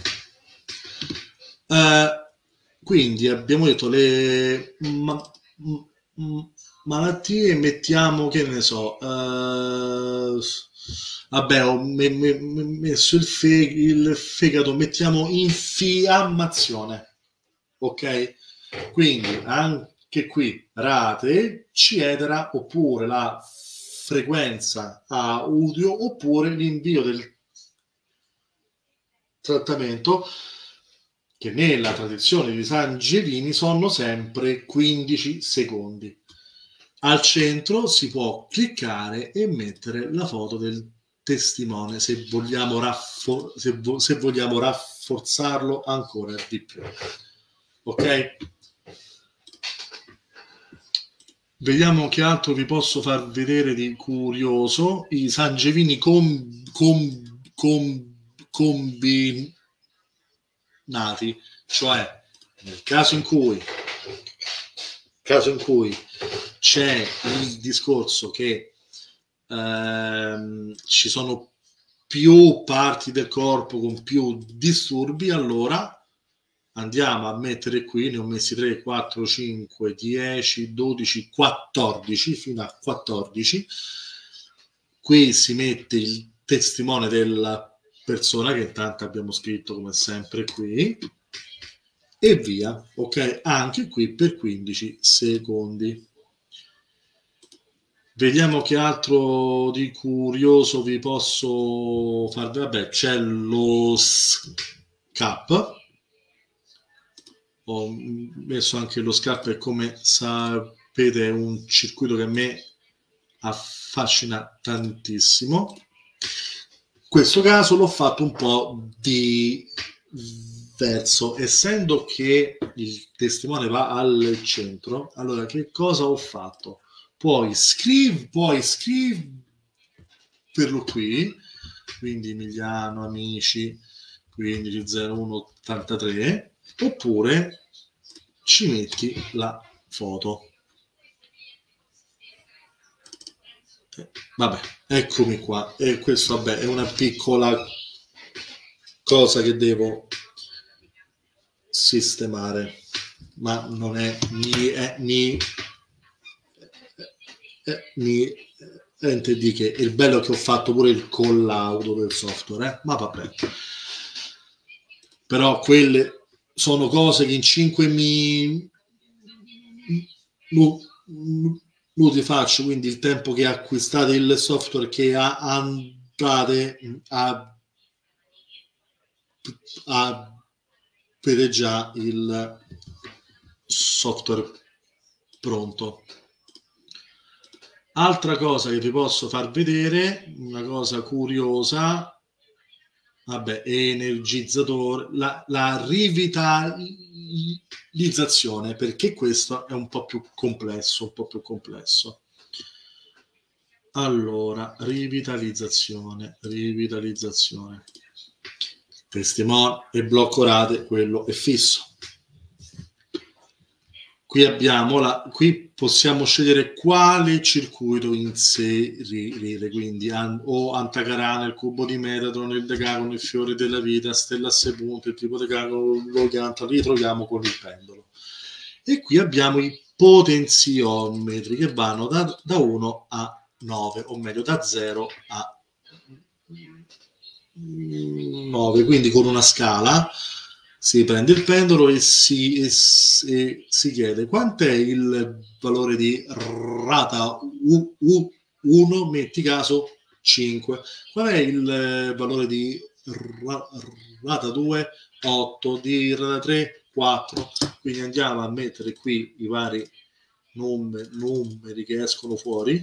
eh, quindi abbiamo detto le ma malattie, mettiamo, che ne so, eh, vabbè, ho me me messo il, fe il fegato, mettiamo infiammazione, ok? Quindi anche qui rate, eccetera, oppure la frequenza audio, oppure l'invio del trattamento, che nella tradizione di Sangirini sono sempre quindici secondi. Al centro si può cliccare e mettere la foto del testimone se vogliamo, raffor se vo se vogliamo rafforzarlo ancora di più. Ok? Vediamo che altro vi posso far vedere di curioso. I Sangirini com com com combinati, cioè nel caso in cui caso in cui c'è il discorso che ehm, ci sono più parti del corpo con più disturbi, allora andiamo a mettere qui, ne ho messi tre, quattro, cinque, dieci, dodici, quattordici, fino a quattordici. Qui si mette il testimone della persona, che intanto abbiamo scritto come sempre qui, e via, ok? Anche qui per quindici secondi. Vediamo che altro di curioso vi posso far. Vabbè, c'è lo scap. Ho messo anche lo scap e, come sapete, è un circuito che a me affascina tantissimo. In questo caso l'ho fatto un po' diverso, essendo che il testimone va al centro. Allora, che cosa ho fatto? Puoi scrivere, puoi scriverlo qui, quindi Emiliano, amici, quindi zero uno ottantatré, oppure ci metti la foto. Vabbè, eccomi qua. E questo, vabbè, è una piccola cosa che devo sistemare, ma non è ni è ni eh, ni niente di che. Il bello è che ho fatto pure il collaudo del software, eh? Ma vabbè. Però quelle sono cose che in cinque minuti faccio, quindi il tempo che acquistate il software, che andate a, a avete già il software pronto. Altra cosa che vi posso far vedere, una cosa curiosa, vabbè, energizzatore, la, la rivitalizzazione, perché questo è un po' più complesso, un po' più complesso. Allora, rivitalizzazione, rivitalizzazione. Testimone e blocco rate, quello è fisso. Qui abbiamo la, qui possiamo scegliere quale circuito inserire, quindi an, o Antacarana, il cubo di Metatron, il decagono, il fiore della vita, stella a sei punti, il tipo decagono, lo chianta, li troviamo con il pendolo. E qui abbiamo i potenziometri che vanno da, da uno a nove, o meglio da zero a nove, quindi con una scala si prende il pendolo e si, e, e si chiede quant'è il valore di rata uno, metti caso cinque, qual è il valore di rata due, otto, di rata tre, quattro, quindi andiamo a mettere qui i vari numeri, numeri che escono fuori,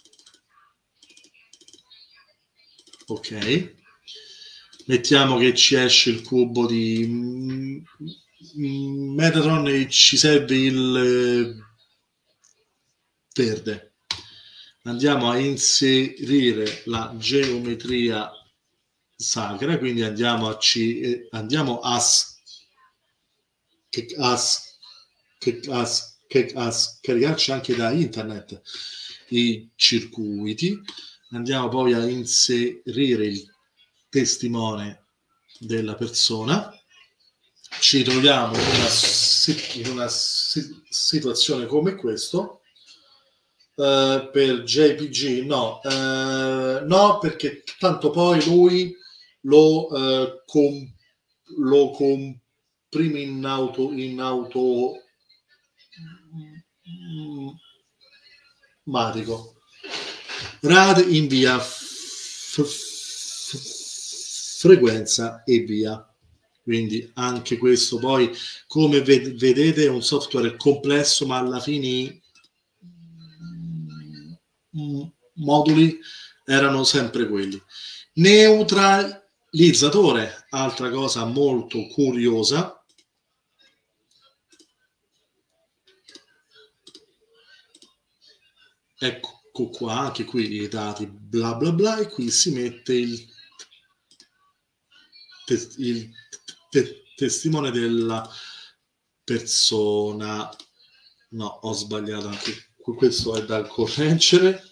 ok. Mettiamo che ci esce il cubo di Metatron e ci serve il verde. Andiamo a inserire la geometria sacra, quindi andiamo a, ci, andiamo a, a, a, a scaricarci anche da internet i circuiti. Andiamo poi a inserire il testimone della persona, ci troviamo in una, in una situazione come questo. Uh, per J P G no, uh, no, perché tanto poi lui lo, uh, com, lo comprime in auto in auto matico. Rad invia f, f, frequenza e via. Quindi anche questo poi, come ved vedete, è un software complesso, ma alla fine i moduli erano sempre quelli. Neutralizzatore, altra cosa molto curiosa. Ecco qua, anche qui i dati bla bla bla, e qui si mette il, te il te testimone della persona. No, ho sbagliato anche questo, è da correggere.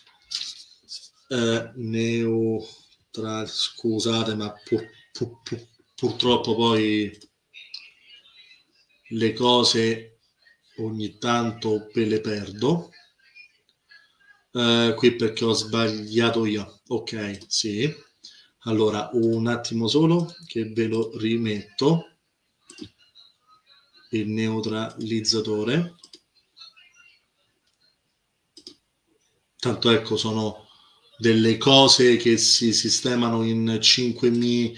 Eh, neutra, scusate, ma pur, pur, pur, purtroppo poi le cose ogni tanto ve le perdo. Uh, qui perché ho sbagliato io. Ok, sì. Allora, un attimo solo che ve lo rimetto. Il neutralizzatore. Tanto ecco, sono delle cose che si sistemano in cinque minuti.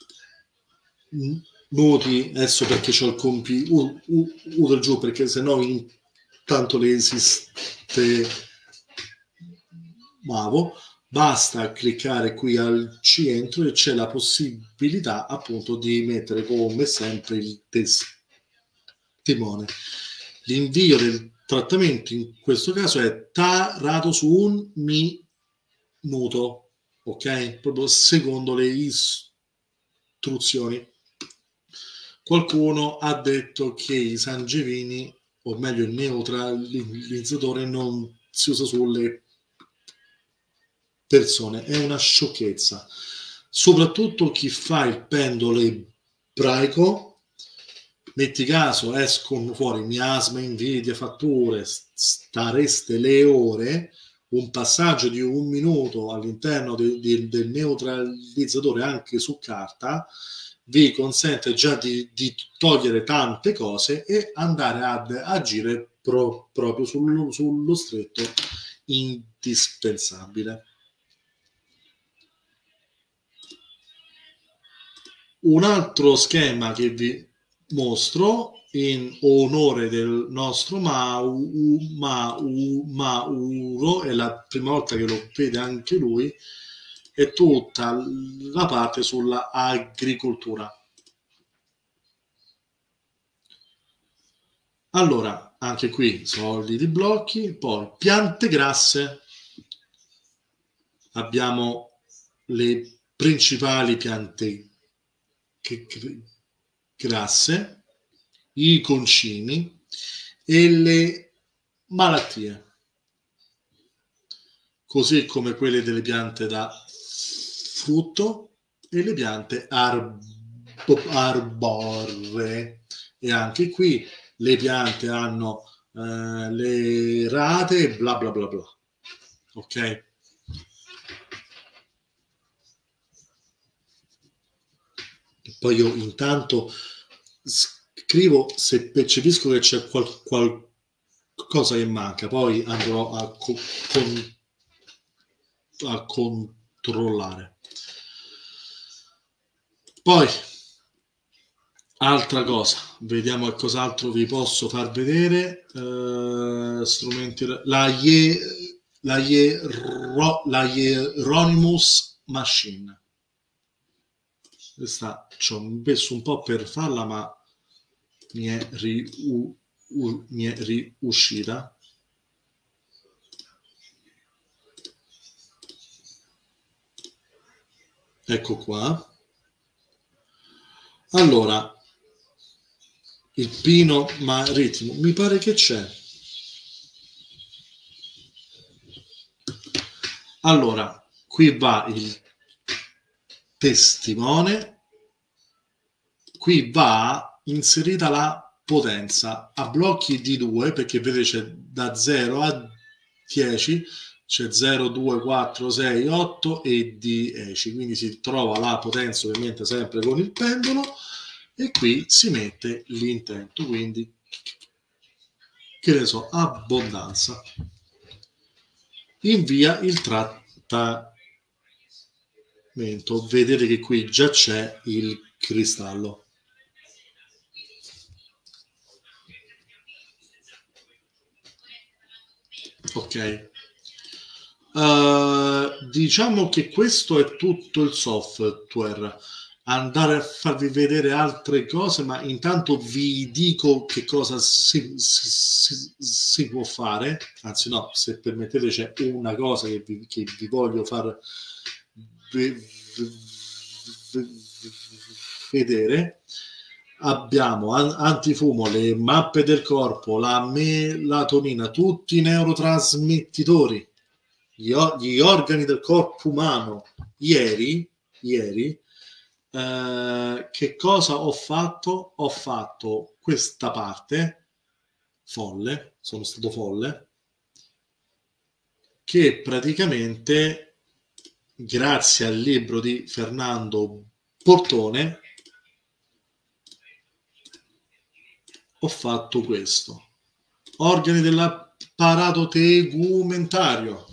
Adesso perché c'ho il computer uh, uh, giù, perché sennò intanto le esiste. Basta cliccare qui al centro e c'è la possibilità appunto di mettere come sempre il testimone. L'invio del trattamento in questo caso è tarato su un minuto, ok? Proprio secondo le istruzioni. Qualcuno ha detto che i Sangevini, o meglio il neutralizzatore, non si usa sulle persone, è una sciocchezza. Soprattutto chi fa il pendolo ebraico, metti caso escono fuori miasma, invidia, fatture, stareste le ore, un passaggio di un minuto all'interno de, de, del neutralizzatore anche su carta vi consente già di, di togliere tante cose e andare ad agire pro, proprio sullo, sullo stretto indispensabile. Un altro schema che vi mostro in onore del nostro Mau, Mau, Mauro, è la prima volta che lo vede anche lui, è tutta la parte sulla agricoltura. Allora, anche qui solidi blocchi, poi piante grasse. abbiamo le principali piante grasse, i concimi e le malattie, così come quelle delle piante da frutto e le piante arbo- arboree. E anche qui le piante hanno eh, le rate, bla bla bla bla. Ok? Poi io intanto scrivo se percepisco che c'è qual- qualcosa che manca, poi andrò a, co- con- a controllare. Poi, altra cosa, vediamo che cos'altro vi posso far vedere. Uh, strumenti, la, Ye, la, Ye, la Hieronymus Machine. Questa ci ho messo un po' per farla, ma mi è, riu, u, mi è riuscita. Ecco qua. Allora, il pino marittimo, mi pare che c'è. Allora, qui va il testimone, qui va inserita la potenza a blocchi di due, perché vedete c'è da zero a dieci, c'è zero, due, quattro, sei, otto e dieci, quindi si trova la potenza ovviamente sempre con il pendolo e qui si mette l'intento, quindi che ne so, abbondanza. Invia il trattamento. Vedete che qui già c'è il cristallo. Ok. Uh, diciamo che questo è tutto il software. Andare a farvi vedere altre cose, ma intanto vi dico che cosa si, si, si può fare. Anzi no, se permettete c'è una cosa che vi, che vi voglio far vedere. Abbiamo antifumo, le mappe del corpo, la melatonina, tutti i neurotrasmettitori, gli, gli organi del corpo umano. Ieri, ieri eh, che cosa ho fatto? Ho fatto questa parte folle, sono stato folle, che praticamente grazie al libro di Fernando Portone ho fatto questo. Organi dell'apparato tegumentario.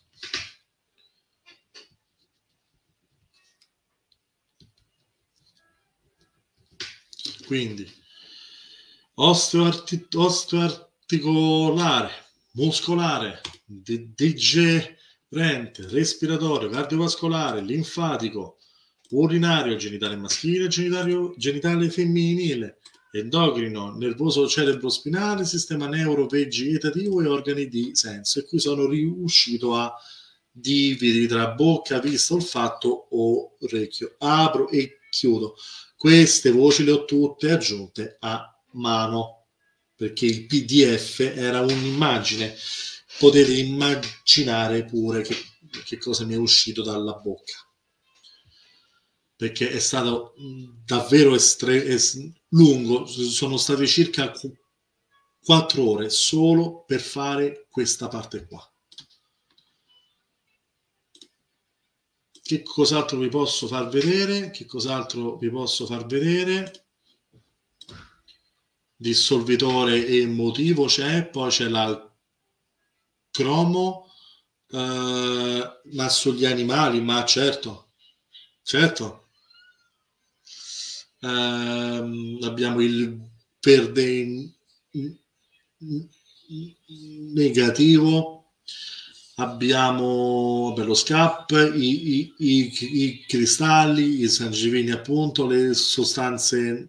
Quindi osteoarti- osteoarticolare, muscolare, digerente, respiratorio, cardiovascolare, linfatico, urinario, genitale maschile, genitale, genitale femminile, endocrino, nervoso cerebrospinale, sistema neurovegetativo e organi di senso. E qui sono riuscito a dividere tra bocca, vista, olfatto, orecchio. Apro e chiudo. Queste voci le ho tutte aggiunte a mano, perché il P D F era un'immagine. Potete immaginare pure che, che cosa mi è uscito dalla bocca, perché è stato davvero estre- es- lungo, sono state circa quattro ore solo per fare questa parte qua. Che cos'altro vi posso far vedere? Che cos'altro vi posso far vedere? Dissolvitore emotivo c'è, poi c'è la cromo, eh, ma sugli animali, ma certo, certo. Eh, abbiamo il verde negativo, abbiamo vabbè, lo scap, i, i, i, i cristalli, i sangivini appunto, le sostanze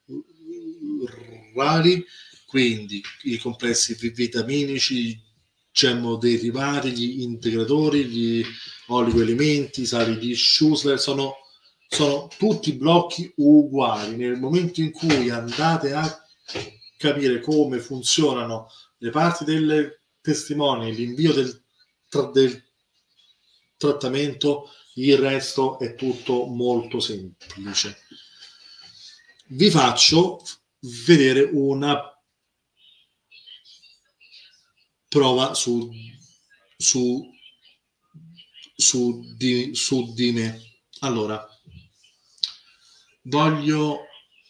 naturali, quindi i complessi vitaminici, germoderivati, gli integratori, gli oligoelementi, sali di Schussler, sono, sono tutti blocchi uguali. Nel momento in cui andate a capire come funzionano le parti del testimone, l'invio del, tra, del trattamento, il resto è tutto molto semplice. Vi faccio vedere una prova su, su, su, di, su di me. Allora, voglio,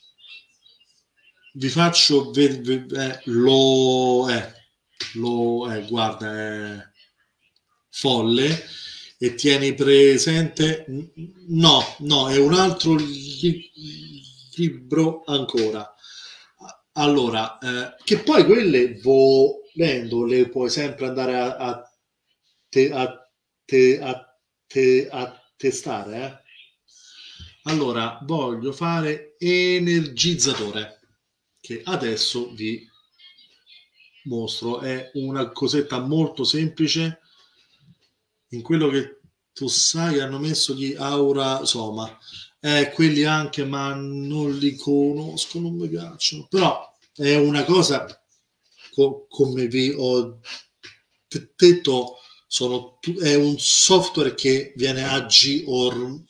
vi faccio vedere, eh, lo è, lo è, guarda, è folle, e tieni presente, no, no, è un altro li, libro ancora. Allora, eh, che poi quelle volendo le puoi sempre andare a, a, te, a, te, a, te, a testare. Eh? Allora, voglio fare energizzatore, che adesso vi mostro. È una cosetta molto semplice. In quello che tu sai hanno messo gli Aura Soma. Eh, quelli anche, ma non li conosco, non mi piacciono. Però è una cosa, co- come vi ho detto, sono, è un software che viene aggiornato,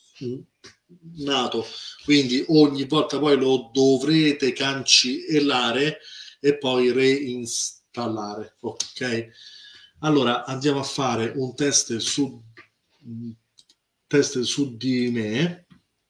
quindi ogni volta poi lo dovrete cancellare e poi reinstallare. Ok? Allora andiamo a fare un test su, test su di me.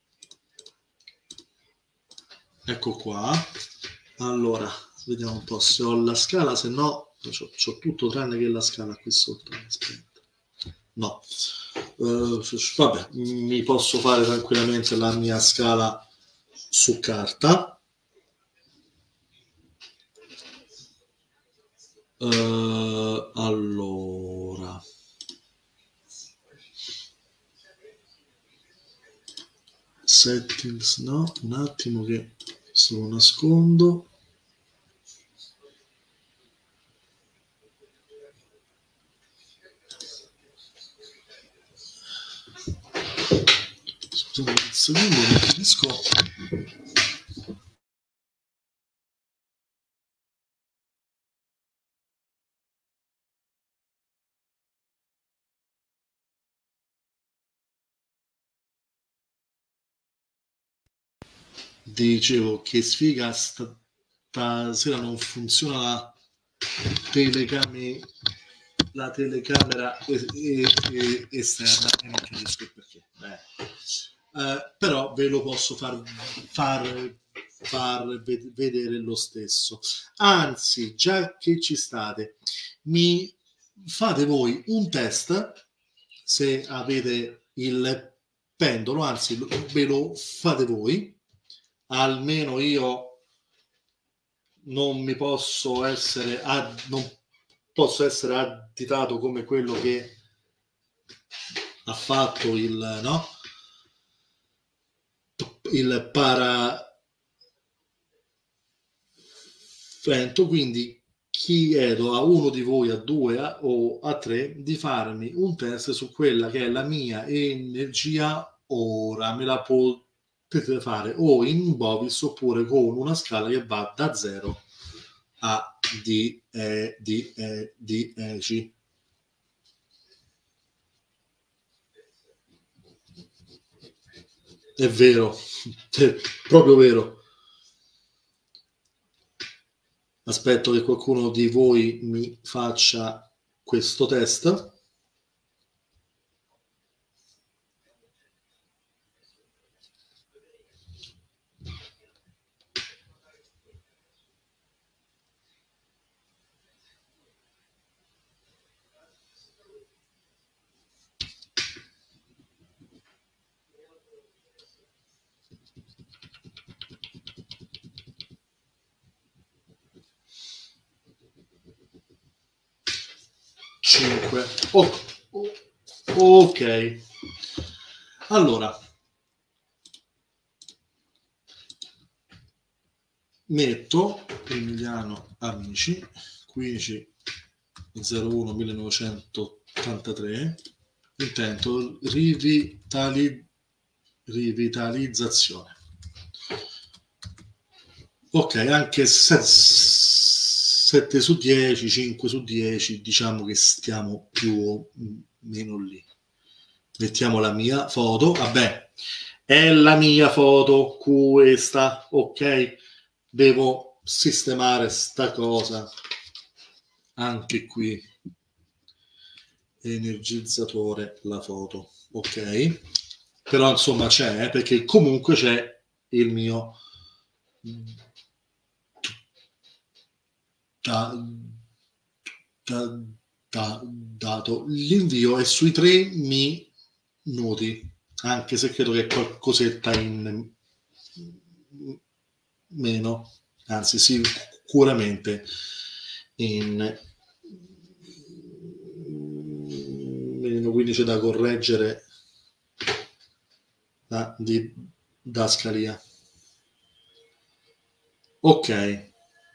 Ecco qua. Allora, vediamo un po' se ho la scala, se no c'ho tutto tranne che la scala qui sotto. Aspetta. No. Uh, vabbè, mi posso fare tranquillamente la mia scala su carta. Uh, allora. Settings, no, un attimo che se lo nascondo. Scusate un secondo, non capisco. Dicevo che sfiga, stasera non funziona la telecamera, la telecamera es- es- esterna e non capisco il perché. Eh, però ve lo posso far, far, far vedere lo stesso. Anzi, già che ci state, mi fate voi un test se avete il pendolo, anzi ve lo fate voi. Almeno io non mi posso essere ad, non posso essere additato come quello che ha fatto il no il paravento, quindi chiedo a uno di voi, a due a, o a tre, di farmi un test su quella che è la mia energia ora. Me la potete fare o in Bovis oppure con una scala che va da zero a D, E, D, E, D, E, C. È vero, è proprio vero. Aspetto che qualcuno di voi mi faccia questo test. cinque. Oh, oh, ok. Allora, metto Emiliano Amici, quindici zero uno millenovecentottantatré, intento rivitali, rivitalizzazione. Ok, anche se sette su dieci, cinque su dieci, diciamo che stiamo più o meno lì. Mettiamo la mia foto, vabbè, è la mia foto questa, ok? Devo sistemare sta cosa anche qui. Energizzatore, la foto, ok? Però insomma c'è, eh, perché comunque c'è il mio Da, da, da, dato. L'invio è sui tre minuti, anche se credo che qualcosetta in meno, anzi sicuramente in meno, quindi c'è da correggere la didascalia. Ok.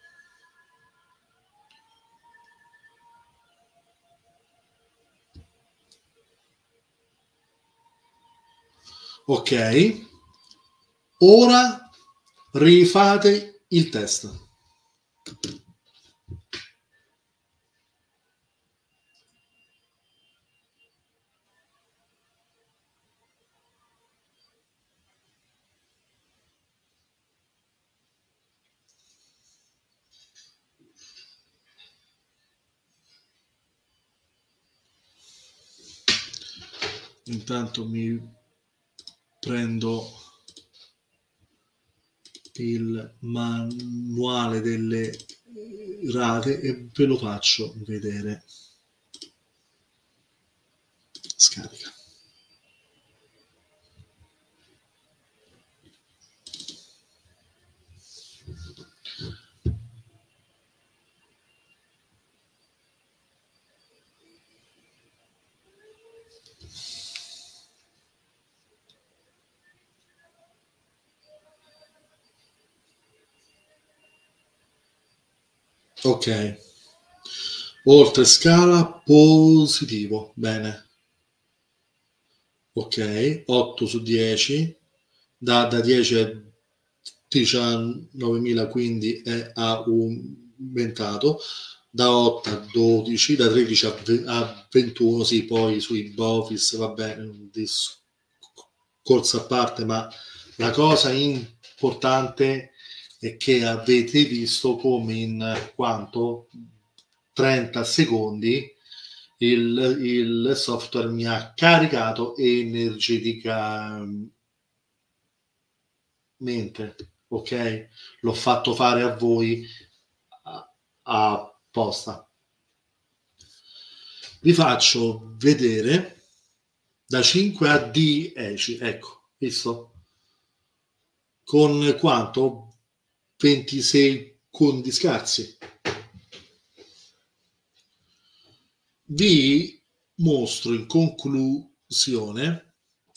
Ok, ora rifate il test. Intanto mi prendo il manuale delle rate e ve lo faccio vedere. Scarica. Ok, oltre scala positivo, bene. Ok, otto su dieci, da, da dieci a diciannovemila, quindi è aumentato, da otto a dodici, da tredici a ventuno, sì, poi sui Bofis va bene, un discorso a parte, ma la cosa importante è che avete visto come in quanto trenta secondi il, il software mi ha caricato energeticamente, ok? L'ho fatto fare a voi apposta. Vi faccio vedere da cinque a dieci, ecco, visto? Con quanto? ventisei secondi scarsi. Vi mostro in conclusione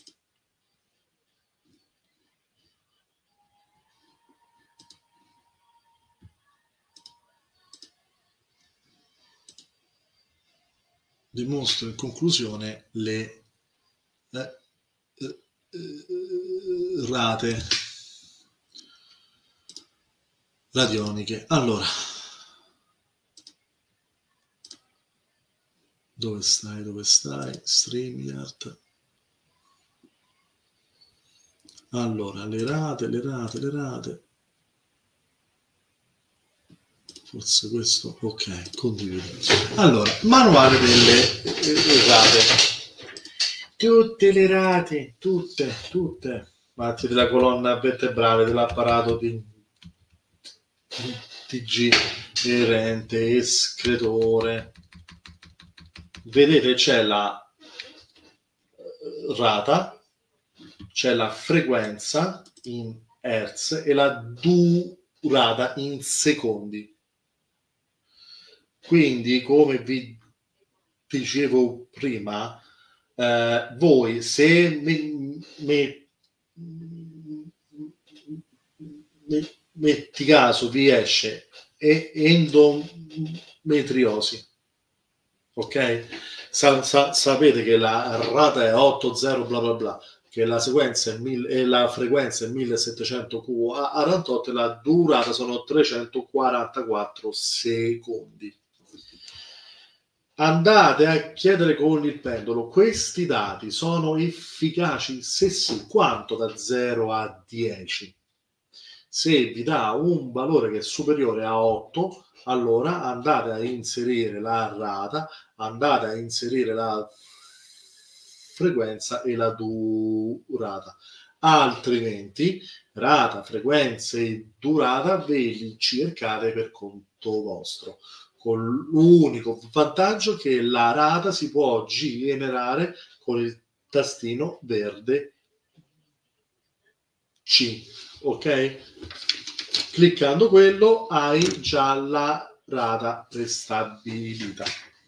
dimostro in conclusione le eh, eh, rate radioniche. Allora, dove stai? Dove stai? StreamYard. Allora, le rate, le rate, le rate. Forse questo, ok, condivido. Allora, manuale delle rate. Tutte le rate, tutte, tutte. Matti della colonna vertebrale dell'apparato di T G, erente, escretore. Vedete, c'è la rata, c'è la frequenza in hertz e la durata in secondi. Quindi, come vi dicevo prima, eh, voi se me, me, me, metti caso vi esce endometriosi, ok? Sa, sa, sapete che la rata è otto zero bla bla bla, che la sequenza è mille, e la frequenza è millesettecento quarantotto e la durata sono trecentoquarantaquattro secondi. Andate a chiedere con il pendolo, questi dati sono efficaci? Se sì, quanto da zero a dieci? Se vi dà un valore che è superiore a otto, allora andate a inserire la rata, andate a inserire la frequenza e la durata. Altrimenti, rata, frequenza e durata ve li cercate per conto vostro, con l'unico vantaggio che la rata si può generare con il tastino verde C, ok? Cliccando quello hai già la rata prestabilita.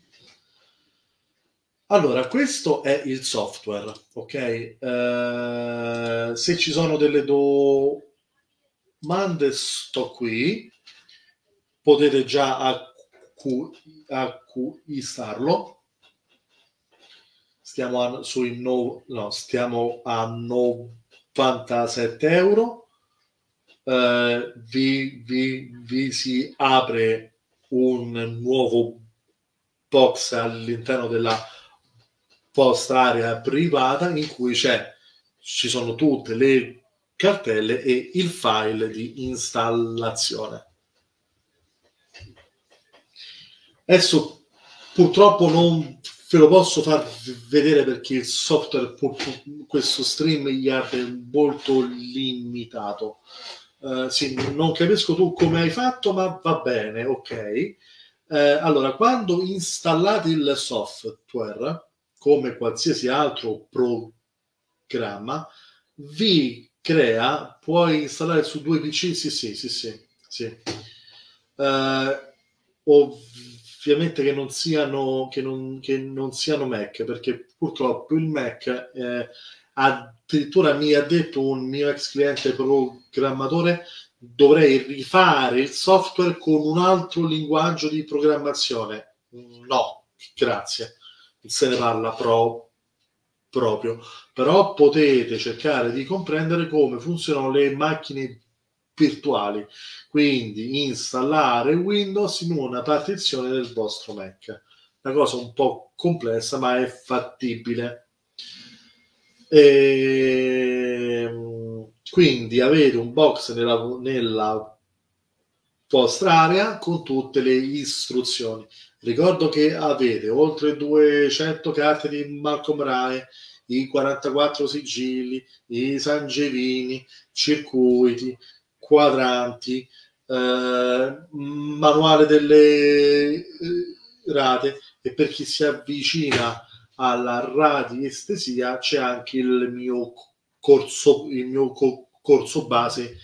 Allora, questo è il software, ok? Eh, se ci sono delle domande sto qui, potete già acqu- acquistarlo. Stiamo a, sui no, no, stiamo a novantasette euro. Eh, vi, vi, vi si apre un nuovo box all'interno della vostra area privata in cui c'è, ci sono tutte le cartelle e il file di installazione. Adesso purtroppo non ve lo posso far vedere perché il software, questo StreamYard è molto limitato. Uh, sì, non capisco tu come hai fatto, ma va bene, ok. Eh, allora, quando installate il software, come qualsiasi altro programma, vi crea, puoi installare su due P C? Sì, sì, sì, sì. sì. Eh, ovviamente che non siano, che non, che non siano Mac, perché purtroppo il Mac, eh, addirittura mi ha detto un mio ex cliente programmatore, dovrei rifare il software con un altro linguaggio di programmazione. No, grazie, se ne parla pro, proprio. Però potete cercare di comprendere come funzionano le macchine virtuali, quindi installare Windows in una partizione del vostro Mac. Una cosa un po' complessa, ma è fattibile. E quindi avete un box nella, nella vostra area con tutte le istruzioni. Ricordo che avete oltre duecento carte di Malcolm Rai, i quarantaquattro sigilli, i Sangiovini, circuiti, quadranti, eh, manuale delle eh, rate, e per chi si avvicina alla radiestesia c'è anche il mio corso, il mio co- corso base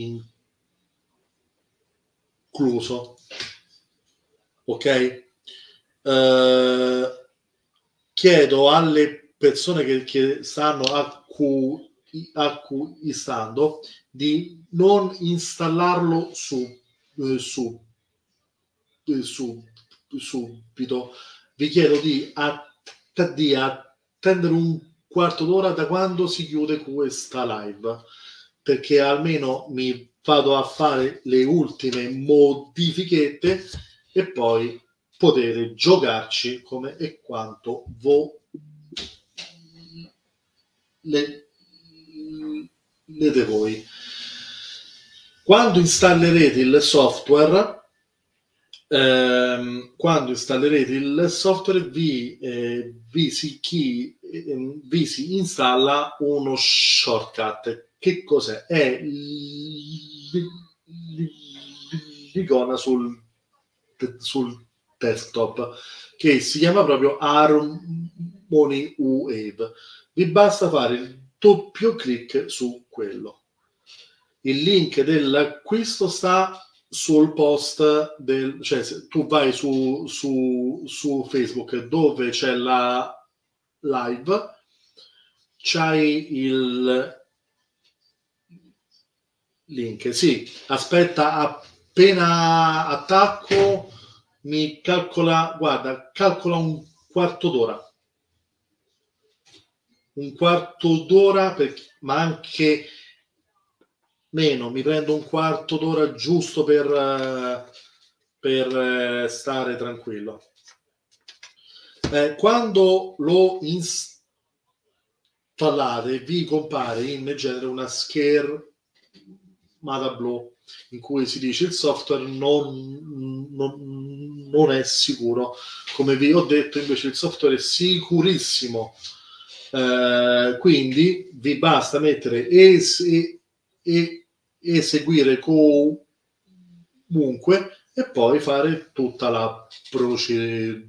incluso, ok? Uh, chiedo alle persone che, che stanno acqu- acquistando di non installarlo su, eh, su, eh, su, subito. Vi chiedo di, att- di attendere un quarto d'ora da quando si chiude questa live, perché almeno mi vado a fare le ultime modifichette e poi potete giocarci come e quanto volete voi. Quando installerete il software, ehm, quando installerete il software vi, eh, vi, si, chi, eh, vi si installa uno shortcut. Che cos'è? È l'icona sul, sul desktop che si chiama proprio Harmony Wave. Vi basta fare il doppio clic su quello. Il link dell'acquisto sta sul post del, cioè se tu vai su, su, su Facebook dove c'è la live, c'hai il link. Sì, aspetta, appena attacco mi calcola, guarda, calcola un quarto d'ora. Un quarto d'ora, per, ma anche meno, mi prendo un quarto d'ora giusto per, per stare tranquillo. Eh, quando lo installate vi compare in genere una schermata blu in cui si dice il software non, non, non è sicuro. Come vi ho detto, invece il software è sicurissimo. Uh, quindi vi basta mettere es- e, e eseguire comunque e poi fare tutta la procedura.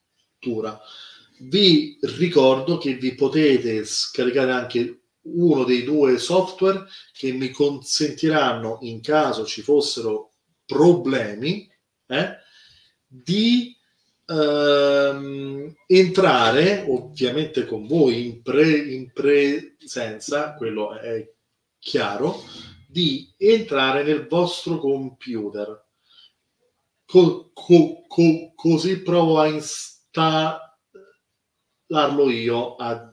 Vi ricordo che vi potete scaricare anche uno dei due software che mi consentiranno, in caso ci fossero problemi, eh, di ehm, entrare ovviamente con voi in, pre, in presenza, quello è chiaro, di entrare nel vostro computer. Co, co, co, così provo a installarlo io a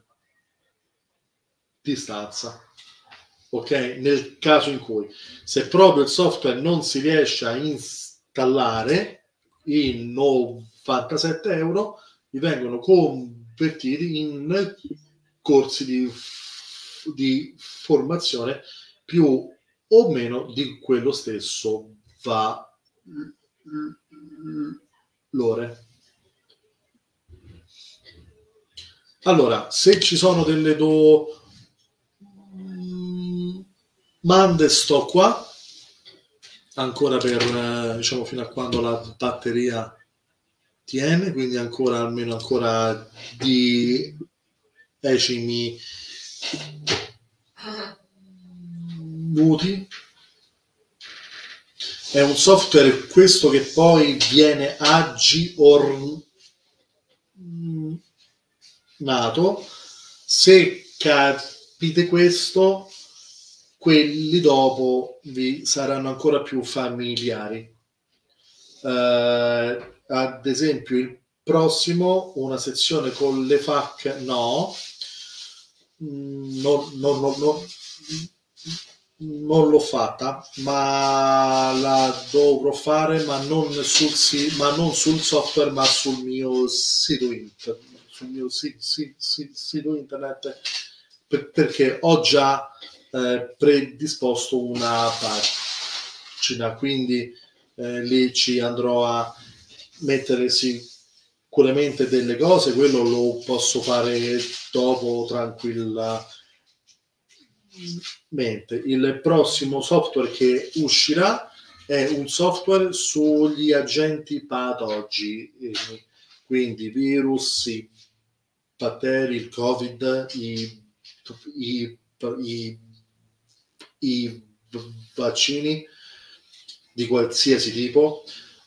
distanza. Ok? Nel caso in cui, se proprio il software non si riesce a installare, in novantasette euro vi vengono convertiti in corsi di, di formazione più o meno di quello stesso valore. Allora, se ci sono delle domande, sto qua ancora per, diciamo, fino a quando la batteria tiene, quindi ancora almeno ancora dieci minuti. È un software questo che poi viene aggiornato. Se capite questo, quelli dopo vi saranno ancora più familiari. Uh, ad esempio il prossimo, una sezione con le F A Q, no, non, non, non, non, non l'ho fatta, ma la dovrò fare, ma non sul, ma non sul software, ma sul mio sito internet, sul mio si, si, si, sito internet, per, perché ho già eh, predisposto una pagina, quindi eh, lì ci andrò a mettere sicuramente delle cose, quello lo posso fare dopo tranquillamente. Il prossimo software che uscirà è un software sugli agenti patogeni, quindi virus, i batteri, il Covid, i, i, i, i vaccini di qualsiasi tipo,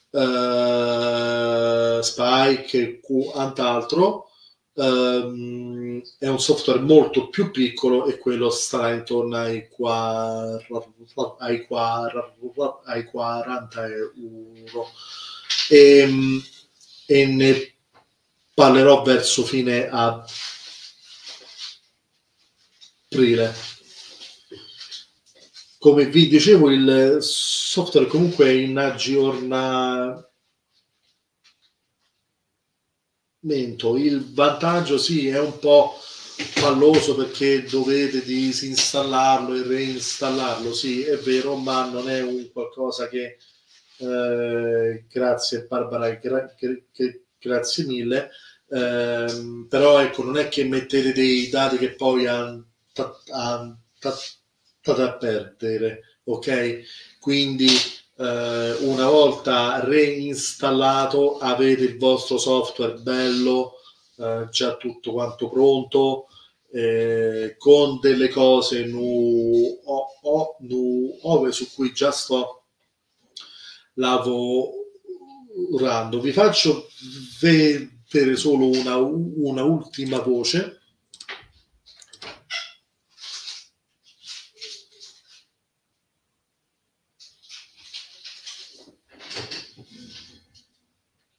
uh, Spike e quant'altro. Um, è un software molto più piccolo e quello starà intorno ai, ai, ai quaranta euro e, e ne parlerò verso fine aprile. Come vi dicevo, il software comunque è in aggiornamento. Il vantaggio sì è un po' palloso perché dovete disinstallarlo e reinstallarlo, sì è vero, ma non è un qualcosa che eh, grazie Barbara, gra, gra, grazie mille, eh, però ecco, non è che mettete dei dati che poi andate a perdere, ok? Quindi Uh, una volta reinstallato avete il vostro software bello, uh, già tutto quanto pronto, eh, con delle cose nu- o- o- nuove su cui già sto lavorando. Vi faccio vedere solo una, una ultima voce.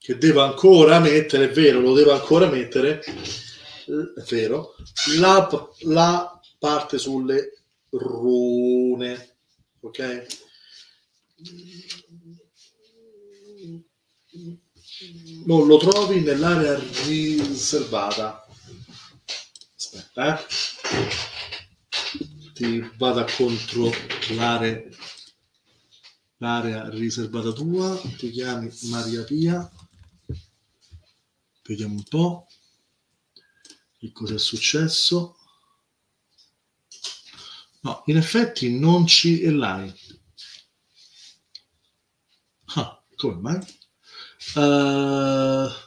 che devo ancora mettere, è vero, lo devo ancora mettere, è vero, la, la parte sulle rune, ok? Non lo trovi nell'area riservata. Aspetta, eh. Ti vado a controllare l'area riservata tua. Ti chiami Maria Pia. Vediamo un po' che cosa è successo. No, in effetti non ci è l'hai. Ah, come mai? Uh,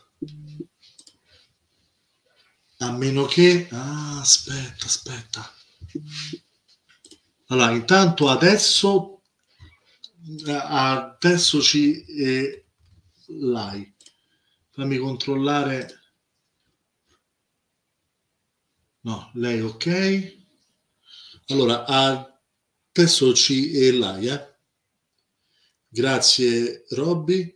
a meno che... Ah, aspetta, aspetta. Allora, intanto adesso adesso ci è l'hai. Fammi controllare. No, lei ok. Allora, adesso ci è l'hai, eh? Grazie, Robby.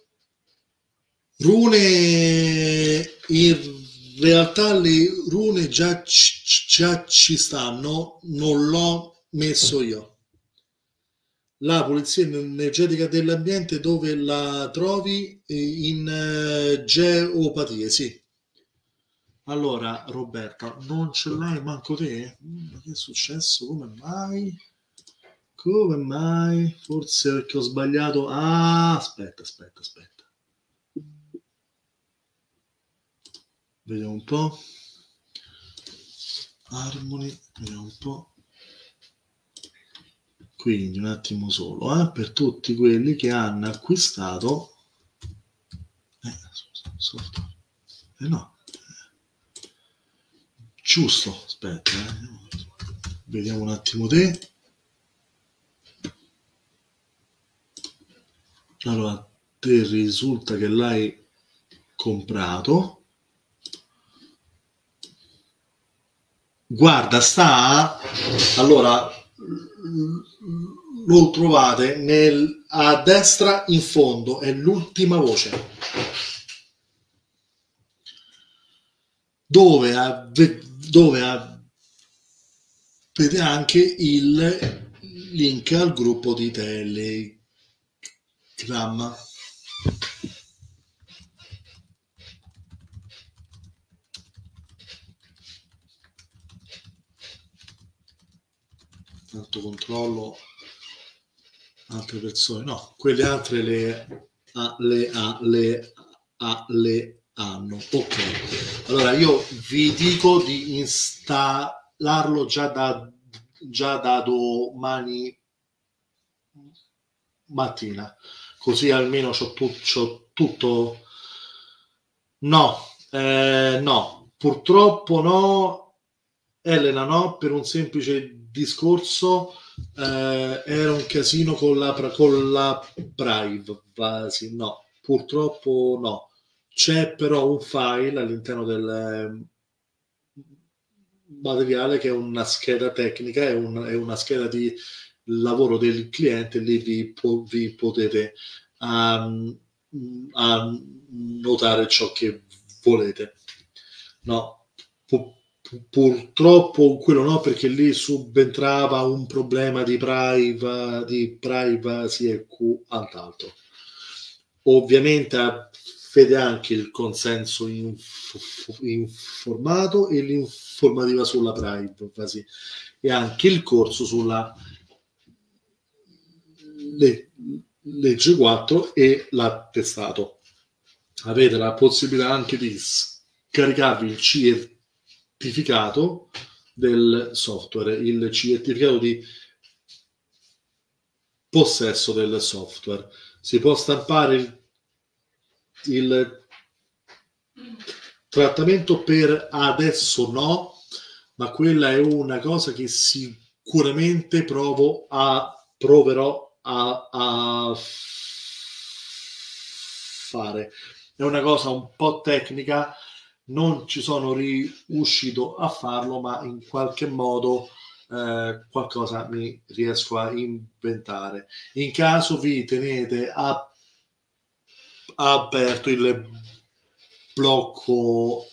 Rune, in realtà le rune già ci, già ci stanno, non l'ho messo io. La pulizia energetica dell'ambiente dove la trovi? In uh, geopatie, sì. Allora, Roberta, non ce l'hai manco te? Ma che è successo? Come mai? Come mai? Forse perché ho sbagliato. Ah, aspetta, aspetta, aspetta. Vediamo un po'. Harmony, vediamo un po'. Quindi un attimo solo, eh, per tutti quelli che hanno acquistato eh, software. Eh no. Giusto, aspetta, eh. Vediamo un attimo te. Allora, te risulta che l'hai comprato. Guarda, sta allora lo trovate nel, a destra in fondo, è l'ultima voce dove, ave, dove avete anche il link al gruppo di Telegram. Tanto controllo altre persone, no, quelle altre le a, le, a, le, a, le hanno. Ok, allora io vi dico di installarlo già da, già da domani mattina, così almeno c'ho, tu, c'ho tutto. No, eh, no, purtroppo no, Elena, no, per un semplice discorso. Eh, era un casino con la, con la privacy, no, purtroppo no. C'è però un file all'interno del materiale che è una scheda tecnica, è, un, è una scheda di lavoro del cliente, lì vi, vi potete um, annotare ciò che volete. No, pu- purtroppo quello no, perché lì subentrava un problema di, priva, di privacy e quant'altro. Ovviamente vede anche il consenso inf- informato e l'informativa sulla privacy e anche il corso sulla le, legge quattro e l'attestato. Avete la possibilità anche di scaricarvi il certificato del software, il certificato di possesso del software. Si può stampare il, il trattamento per adesso no, ma quella è una cosa che sicuramente provo a proverò a, a fare. È una cosa un po' tecnica, non ci sono riuscito a farlo, ma in qualche modo eh, qualcosa mi riesco a inventare. In caso vi tenete a aperto il blocco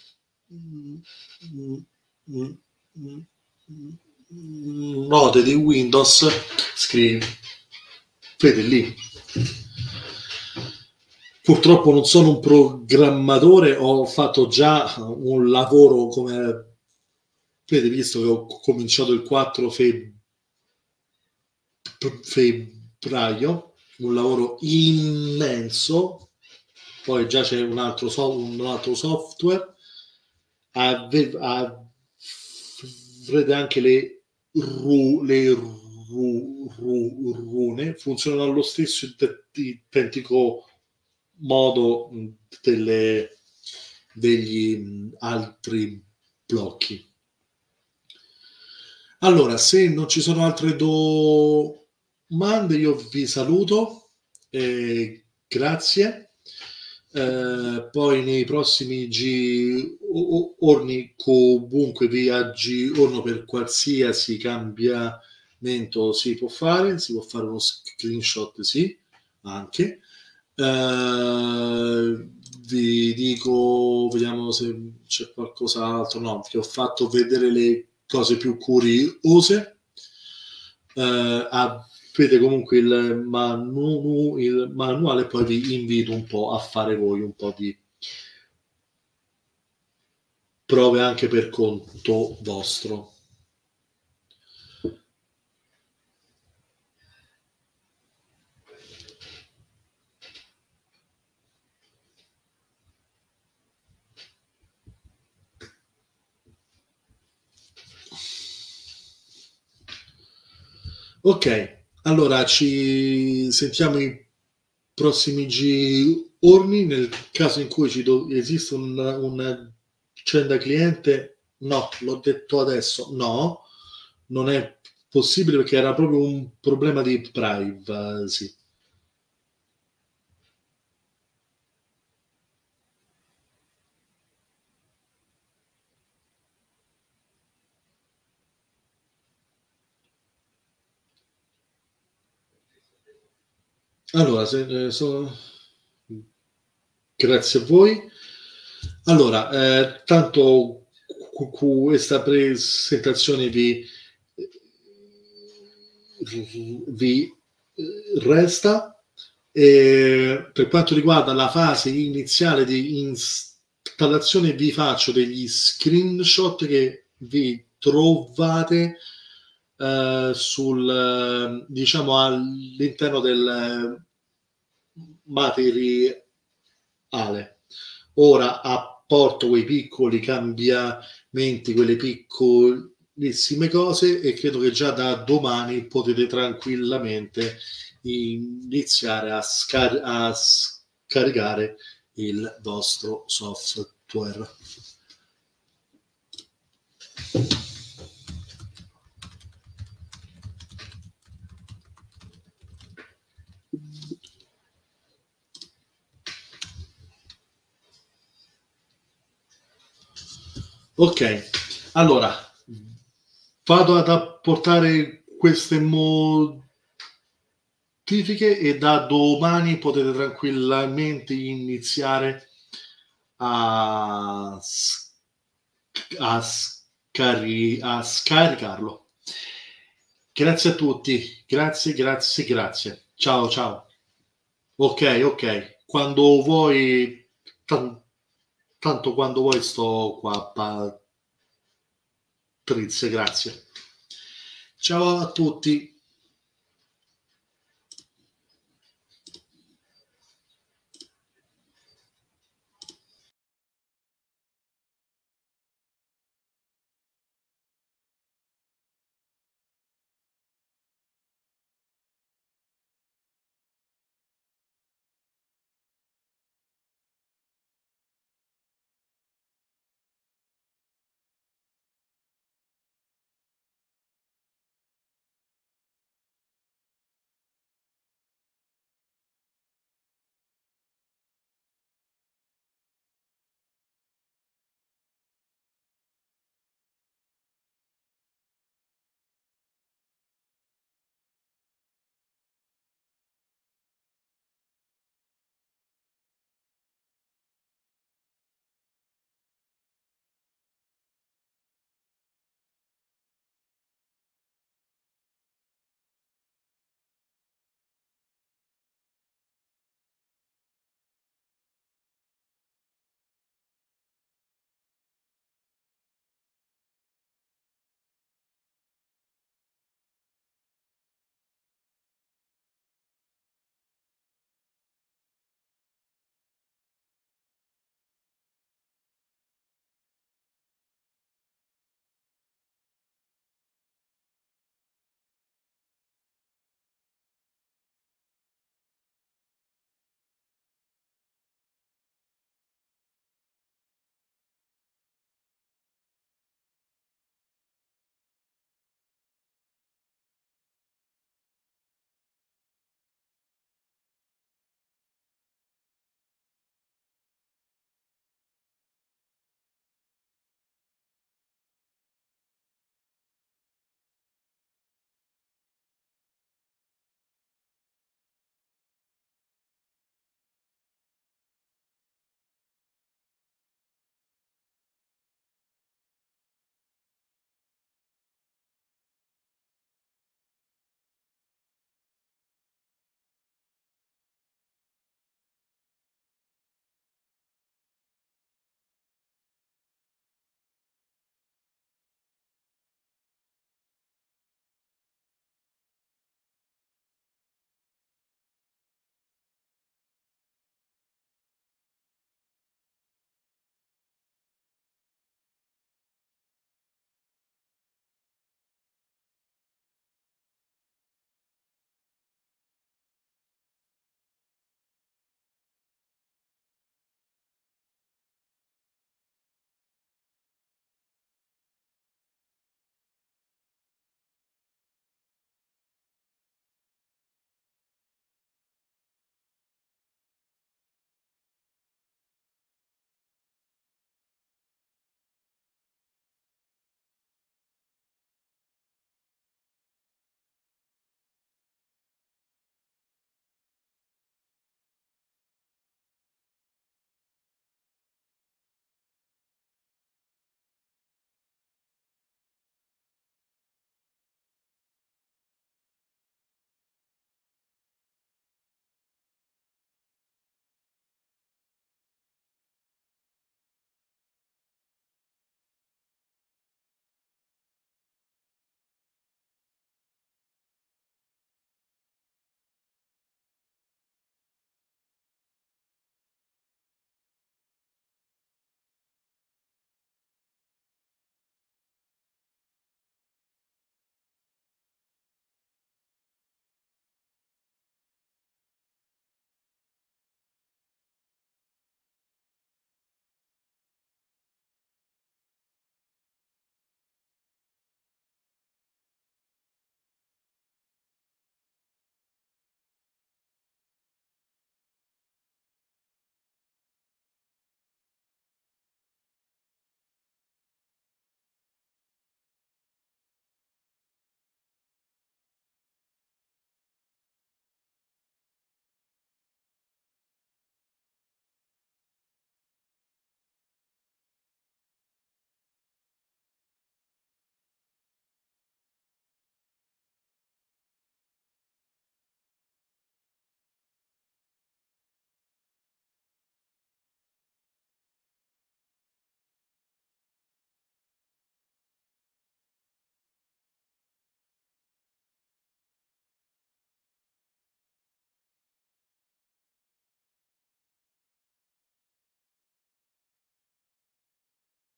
note di Windows, scrivi, vedi lì. Purtroppo non sono un programmatore, ho fatto già un lavoro, come vedi, visto che ho cominciato il quattro febbraio, un lavoro immenso. Poi già c'è un altro, so, un altro software, avrete anche le, ru, le ru, ru, rune, funzionano allo stesso identico modo delle, degli altri blocchi. Allora, se non ci sono altre domande, io vi saluto, eh, grazie. Eh, poi nei prossimi giorni comunque vi aggiorno per qualsiasi cambiamento si può fare, si può fare uno screenshot, sì, anche. Eh, vi dico, vediamo se c'è qualcos'altro. No, vi ho fatto vedere le cose più curiose. Eh, avete comunque il, manu, il manuale, poi vi invito un po' a fare voi un po' di prove anche per conto vostro. Ok, allora ci sentiamo i prossimi giorni. Nel caso in cui ci do- esiste un, un agenda cliente, no, l'ho detto adesso, no, non è possibile perché era proprio un problema di privacy. Allora, se, eh, so... grazie a voi. Allora, eh, tanto questa presentazione vi, vi resta. E per quanto riguarda la fase iniziale di installazione, vi faccio degli screenshot che vi trovate eh, sul, diciamo, all'interno del materiale. Ora apporto quei piccoli cambiamenti, quelle piccolissime cose, e credo che già da domani potete tranquillamente iniziare a, scar- a scaricare il vostro software. Ok, allora vado ad apportare queste modifiche e da domani potete tranquillamente iniziare a, a, scari- a scaricarlo. Grazie a tutti, grazie, grazie, grazie. Ciao, ciao. Ok, ok. Quando vuoi, tan- tanto quando vuoi sto qua, Patrizia, grazie. Ciao a tutti.